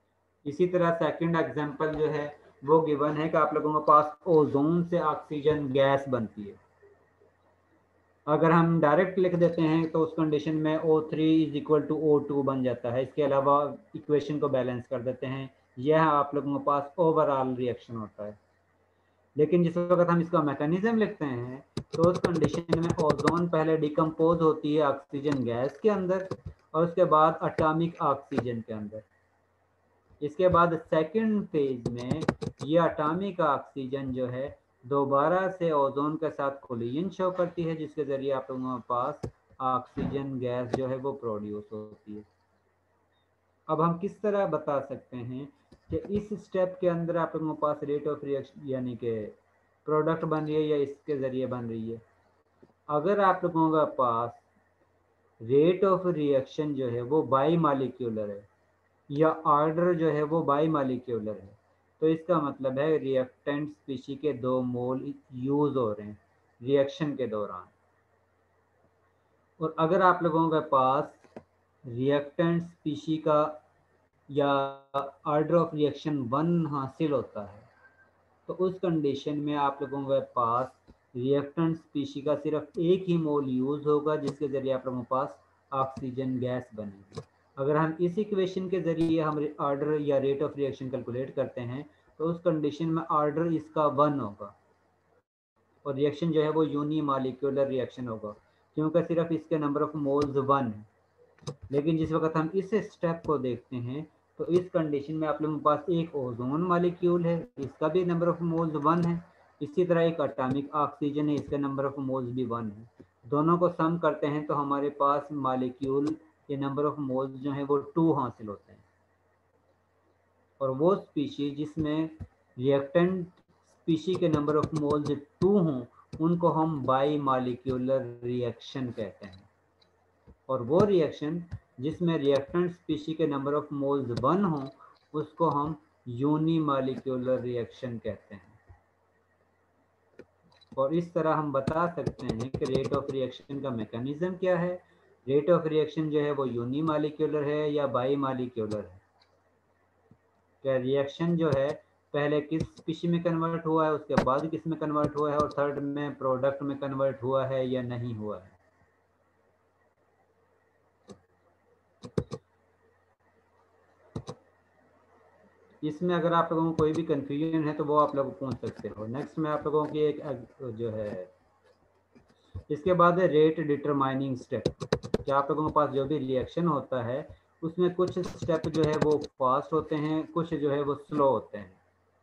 इसी तरह सेकंड एग्जांपल जो है वो गिवन है कि आप लोगों के पास ओजोन से ऑक्सीजन गैस बनती है। अगर हम डायरेक्ट लिख देते हैं तो उस कंडीशन में O3 is equal to O2 बन जाता है। इसके अलावा इक्वेशन को बैलेंस कर देते हैं, यह आप लोगों के पास ओवरऑल रिएक्शन होता है। लेकिन जिस वक्त हम इसका मैकेनिज्म लिखते हैं तो उस कंडीशन में ओजोन पहले डिकम्पोज होती है ऑक्सीजन गैस के अंदर और उसके बाद एटॉमिक ऑक्सीजन के अंदर। इसके बाद सेकंड फेज में ये एटॉमिक ऑक्सीजन जो है दोबारा से ओजोन के साथ कोलिजन शो करती है, जिसके जरिए आप लोगों के पास ऑक्सीजन गैस जो है वो प्रोड्यूस होती है। अब हम किस तरह बता सकते हैं कि इस स्टेप के अंदर आप लोगों के पास रेट ऑफ रिएक्शन यानी कि प्रोडक्ट बन रही है या इसके ज़रिए बन रही है। अगर आप लोगों के पास रेट ऑफ रिएक्शन जो है वो बाई मालिक्यूलर है या ऑर्डर जो है वो बाई मालिक्यूलर है, तो इसका मतलब है रिएक्टेंट स्पीशी के 2 मोल यूज़ हो रहे हैं रिएक्शन के दौरान। और अगर आप लोगों के पास रिएक्टेंट स्पीशी का या ऑर्डर ऑफ रिएक्शन 1 हासिल होता है तो उस कंडीशन में आप लोगों के पास रिएक्टेंट स्पीशी का सिर्फ एक ही मोल यूज़ होगा, जिसके ज़रिए आप लोगों के पास ऑक्सीजन गैस बनेगी। अगर हम इस इक्वेशन के ज़रिए हम ऑर्डर या रेट ऑफ रिएक्शन कैलकुलेट करते हैं तो उस कंडीशन में ऑर्डर इसका 1 होगा और रिएक्शन जो है वो यूनिमॉलिक्यूलर रिएक्शन होगा, क्योंकि सिर्फ इसके नंबर ऑफ मोल्स 1 है। लेकिन जिस वक्त हम इस स्टेप को देखते हैं तो इस कंडीशन में आप लोगों के पास एक ओजोन मॉलिक्यूल है, इसका भी नंबर ऑफ मोल्स 1 है। इसी तरह एक एटॉमिक ऑक्सीजन है, इसका नंबर ऑफ मोल्स भी 1 है। दोनों को सम करते हैं तो हमारे पास मॉलिक्यूल ये नंबर ऑफ मोल्स जो है वो 2 हासिल होते हैं। और वो स्पीशी जिसमें रिएक्टेंट स्पीशी के नंबर ऑफ मोल्स 2 हों उनको हम बाई मॉलिक्यूलर रिएक्शन कहते हैं। और वो रिएक्शन जिसमें रिएक्टेंट स्पीशी के नंबर ऑफ मोल्स 1 हों उसको हम यूनिमॉलिक्यूलर रिएक्शन कहते हैं। और इस तरह हम बता सकते हैं कि रेट ऑफ रिएक्शन का मैकेनिज्म क्या है। रेट ऑफ रिएक्शन जो है वो यूनिमॉलिक्यूलर है या बाई मॉलिक्यूलर है। क्या रिएक्शन जो है पहले किस स्पीशी में कन्वर्ट हुआ है, उसके बाद किस में कन्वर्ट हुआ है और थर्ड में प्रोडक्ट में कन्वर्ट हुआ है या नहीं हुआ है। इसमें अगर आप लोगों को कोई भी कंफ्यूजन है तो वो आप लोग पूछ सकते हो। नेक्स्ट में आप लोगों की एक जो है इसके बाद है रेट डिटरमाइनिंग स्टेप। कि आप लोगों के पास जो भी रिएक्शन होता है उसमें कुछ स्टेप जो है वो फास्ट होते हैं, कुछ जो है वो स्लो होते हैं।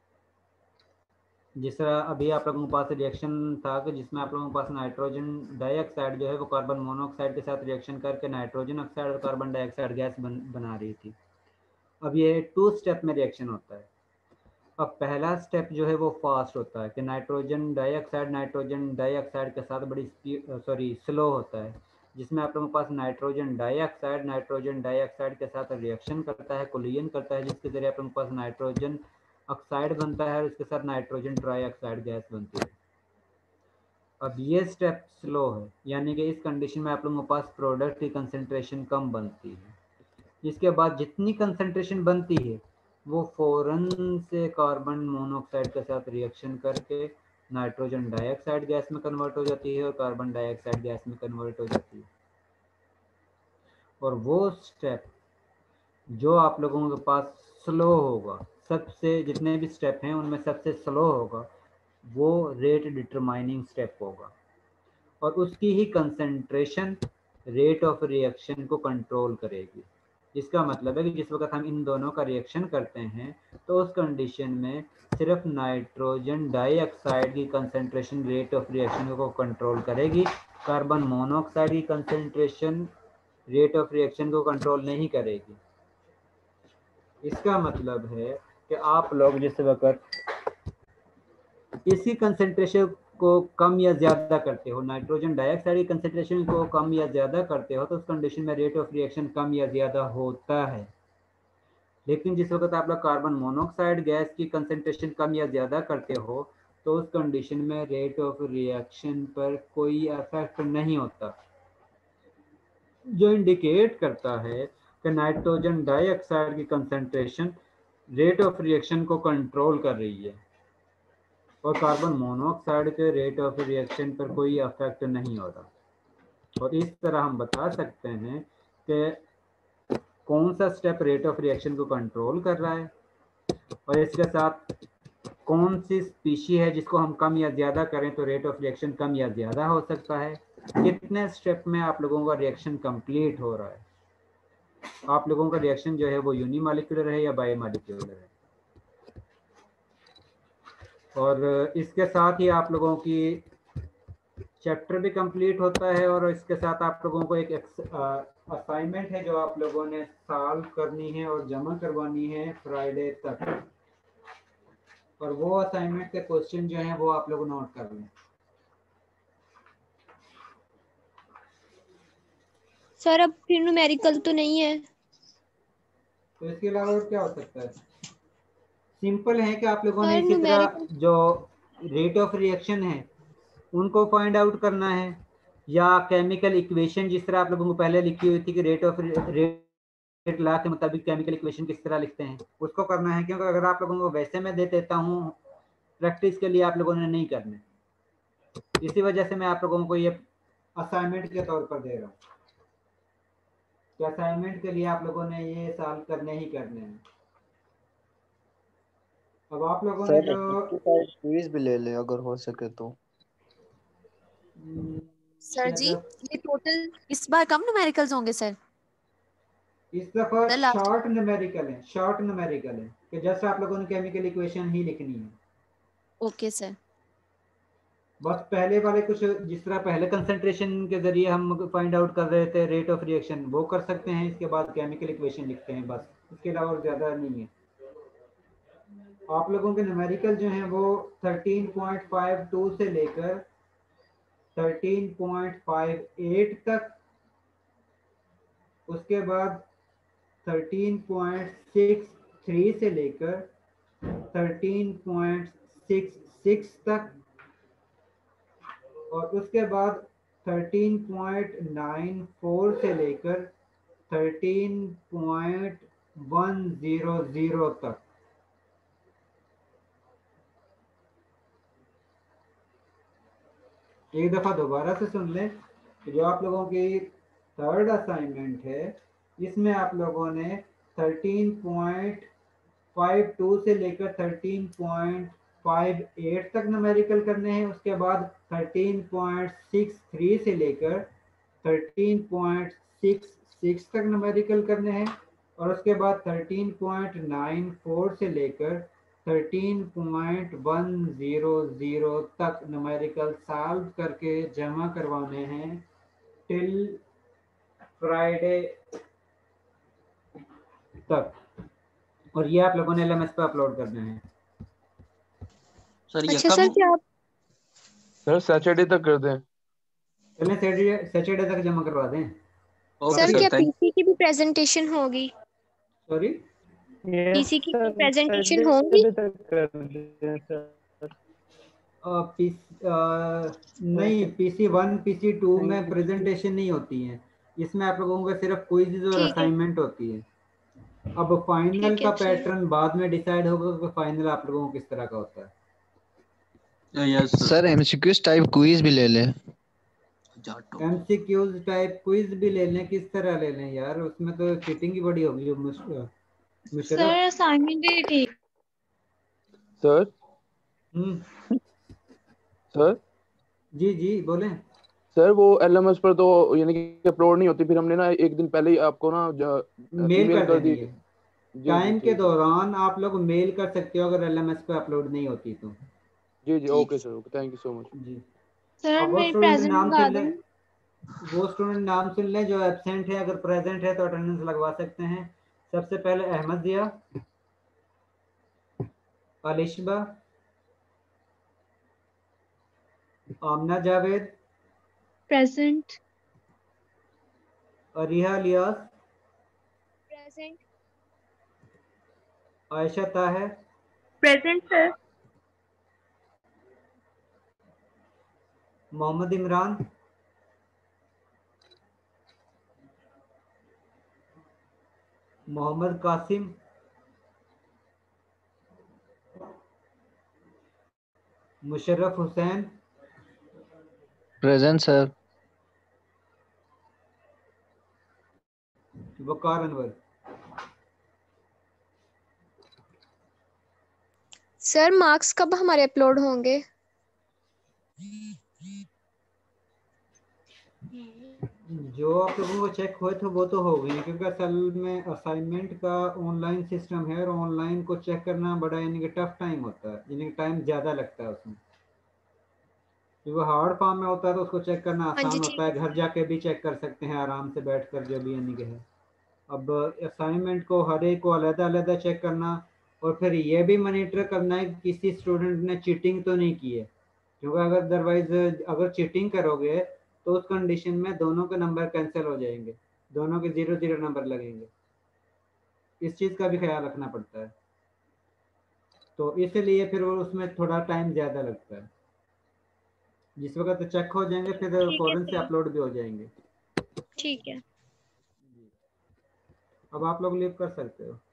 जिस तरह अभी आप लोगों के पास रिएक्शन था कि जिसमें आप लोगों के पास नाइट्रोजन डाइऑक्साइड जो है वो कार्बन मोनोऑक्साइड के साथ रिएक्शन करके नाइट्रोजन ऑक्साइड और कार्बन डाइऑक्साइड गैस बना रही थी। अब ये 2 स्टेप में रिएक्शन होता है। अब पहला स्टेप जो है वो फास्ट होता है कि नाइट्रोजन डाइऑक्साइड के साथ बड़ी स्लो होता है, जिसमें आप लोगों के पास नाइट्रोजन डाइऑक्साइड के साथ रिएक्शन करता है, कोलिजन करता है, जिसके जरिए आप लोगों के पास नाइट्रोजन ऑक्साइड बनता है और उसके साथ नाइट्रोजन ट्राईऑक्साइड गैस बनती है। अब ये स्टेप स्लो है, यानी कि इस कंडीशन में आप लोगों के पास प्रोडक्ट की कंसंट्रेशन कम बनती है। इसके बाद जितनी कंसंट्रेशन बनती है वो फौरन से कार्बन मोनोऑक्साइड के साथ रिएक्शन करके नाइट्रोजन डाइऑक्साइड गैस में कन्वर्ट हो जाती है और कार्बन डाइऑक्साइड गैस में कन्वर्ट हो जाती है। और वो स्टेप जो आप लोगों के पास स्लो होगा, सबसे जितने भी स्टेप हैं उनमें सबसे स्लो होगा, वो रेट डिटरमाइनिंग स्टेप होगा और उसकी ही कंसंट्रेशन रेट ऑफ रिएक्शन को कंट्रोल करेगी। इसका मतलब है कि जिस वक्त हम इन दोनों का रिएक्शन करते हैं तो उस कंडीशन में सिर्फ नाइट्रोजन डाइऑक्साइड की कंसंट्रेशन रेट ऑफ रिएक्शन को कंट्रोल करेगी, कार्बन मोनोऑक्साइड की कंसंट्रेशन रेट ऑफ रिएक्शन को कंट्रोल नहीं करेगी। इसका मतलब है कि आप लोग जिस वक्त इसी कंसंट्रेशन को कम या ज़्यादा करते हो, नाइट्रोजन डाइऑक्साइड की कंसंट्रेशन को कम या ज़्यादा करते हो, तो उस कंडीशन में रेट ऑफ रिएक्शन कम या ज़्यादा होता है। लेकिन जिस वक्त आप लोग कार्बन मोनोऑक्साइड गैस की कंसंट्रेशन कम या ज़्यादा करते हो तो उस कंडीशन में रेट ऑफ रिएक्शन पर कोई इफेक्ट नहीं होता, जो इंडिकेट करता है कि नाइट्रोजन डाइऑक्साइड की कंसंट्रेशन रेट ऑफ रिएक्शन को कंट्रोल कर रही है और कार्बन मोनोऑक्साइड के रेट ऑफ रिएक्शन पर कोई इफेक्ट नहीं हो रहा। और इस तरह हम बता सकते हैं कि कौन सा स्टेप रेट ऑफ रिएक्शन को कंट्रोल कर रहा है और इसके साथ कौन सी स्पीशी है जिसको हम कम या ज़्यादा करें तो रेट ऑफ रिएक्शन कम या ज़्यादा हो सकता है। कितने स्टेप में आप लोगों का रिएक्शन कंप्लीट हो रहा है, आप लोगों का रिएक्शन जो है वो यूनिमॉलिक्यूलर है या बायोमॉलिक्यूलर है। और इसके साथ ही आप लोगों की चैप्टर भी कंप्लीट होता है और इसके साथ आप लोगों को एक असाइनमेंट है जो आप लोगों ने सॉल्व करनी है और जमा करवानी है फ्राइडे तक। और वो असाइनमेंट के क्वेश्चन जो हैं वो आप लोग नोट कर लें। सर अब फिर न्यूमेरिकल तो नहीं है, तो इसके अलावा और क्या हो सकता है? सिंपल है कि आप लोगों ने सर इसी तरह न्यूमेरिकल जो रेट ऑफ रिएक्शन है उनको फाइंड आउट करना है, या केमिकल इक्वेशन जिस तरह आप लोगों को पहले लिखी हुई थी कि रेट लॉ के मुताबिक केमिकल इक्वेशन किस तरह लिखते हैं उसको करना है। क्योंकि अगर आप लोगों को वैसे मैं दे देता हूँ प्रैक्टिस के लिए आप लोगों ने नहीं करने, इसी वजह से मैं आप लोगों को ये असाइनमेंट के तौर पर दे रहा हूँ कि असाइनमेंट के लिए आप लोगों ने ये सॉल्व करने ही करने हैं। अब आप लोगों ने सर जो क्विज भी ले ले अगर हो सके तो। सर जी ये टोटल इस बार कम न्यूमेरिकल्स होंगे सर? इस दफा The last- शॉर्ट न्यूमेरिकल है, शॉर्ट न्यूमेरिकल है कि जस्ट आप लोगों ने केमिकल इक्वेशन ही लिखनी है। Okay sir. बस पहले वाले कुछ जिस तरह पहले कंसंट्रेशन के जरिए हम फाइंड आउट कर रहे थे रेट ऑफ रिएक्शन वो कर सकते हैं, इसके बाद केमिकल इक्वेशन लिखते हैं बस, इसके अलावा और ज़्यादा नहीं है। आप लोगों के न्यूमेरिकल जो हैं वो 13.52 से लेकर 13.58 तक, उसके बाद 13.63 से लेकर 13.66 तक, और उसके बाद 13.94 से लेकर 13.100 तक। एक दफ़ा दोबारा से सुन लें, जो आप लोगों की थर्ड असाइनमेंट है इसमें आप लोगों ने 13.52 से लेकर 13.58 तक न्यूमेरिकल करने हैं। उसके बाद 13.63 से लेकर 13.66 तक न्यूमेरिकल करने हैं, और उसके बाद 13.94 से लेकर 13.100 तक न्यूमेरिकल सॉल्व करके जमा करवाने हैं टिल फ्राइडे तक, और ये आप लोगों ने LMS पे अपलोड करने हैं। सर अच्छा सर क्या आप सर सैटरडे तक कर दें? चलें सैटरडे तक जमा करवा दें। सर क्या पीसी की भी प्रेजेंटेशन होगी? सॉरी पीसी की भी प्रेजेंटेशन होगी? नहीं, PC1 PC2 में प्रेजेंटेशन नहीं होती है, इसमें आप लोगों का सिर्फ क्विज़ और असाइनमेंट होती है। अब फाइनल का पैटर्न बाद में डिसाइड होगा कि फाइनल आप लोगों को किस तरह का होता है। सर एमसीक्यूज टाइप क्विज भी ले लें। एमसीक्यूज टाइप क्विज भी ले लें, किस तरह ले लें यार, उसमें तो चीटिंग ही बड़ी होगी। सर असाइनमेंट ही ठीक। सर सर जी जी बोलें। सर वो LMS पर तो यानी कि अपलोड नहीं होती, फिर हमने ना एक दिन पहले ही आपको ना मेल कर दी। देनी है। टाइम के दौरान आप लोग मेल कर सकते हो अगर LMS पे अपलोड नहीं होती तो। जी जी okay sir, okay thank you so much जी। सर वो मेरी स्टूडेंट प्रेजेंट नाम लगा सुन लें, दूं? वो स्टूडेंट नाम सुन लें जो एब्सेंट है, अगर प्रेजेंट है तो अटेंडेंस लगवा सकते हैं। सबसे पहले Ahmed Zia, Alishba, Amna Javed, present, Ariha Liyas, present, Ayesha Tahir, present sir, Mohammad Imran, Mohammad Qasim, Musharraf Hussain, present sir. Waqar Anwar. Sir marks कब हमारे अपलोड होंगे? जो आप लोगों को चेक हुए थे वो तो हो गई, क्योंकि असल में असाइनमेंट का ऑनलाइन सिस्टम है और ऑनलाइन को चेक करना बड़ा यानी कि टफ टाइम होता है, यानी कि टाइम ज़्यादा लगता है उसमें। जो वो हार्ड फॉर्म में होता है तो उसको चेक करना हाँ जी आसान ठीक होता है, है। घर जाके भी चेक कर सकते हैं आराम से बैठ कर जो भी यानी कि है। अब असाइनमेंट को हर एक को अलग अलग चेक करना और फिर ये भी मॉनिटर करना है कि किसी स्टूडेंट ने चीटिंग तो नहीं की है, क्योंकि अगर अदरवाइज अगर चीटिंग करोगे तो उस कंडीशन में दोनों के नंबर कैंसिल हो जाएंगे, दोनों के 0-0 नंबर लगेंगे। इस चीज़ का भी ख्याल रखना पड़ता है, तो इसलिए फिर वो उसमें थोड़ा टाइम ज़्यादा लगता है। जिस वक्त चेक हो जाएंगे फिर ठीक है फौरन से सर। अपलोड भी हो जाएंगे। ठीक है। अब आप लोग लीव कर सकते हो।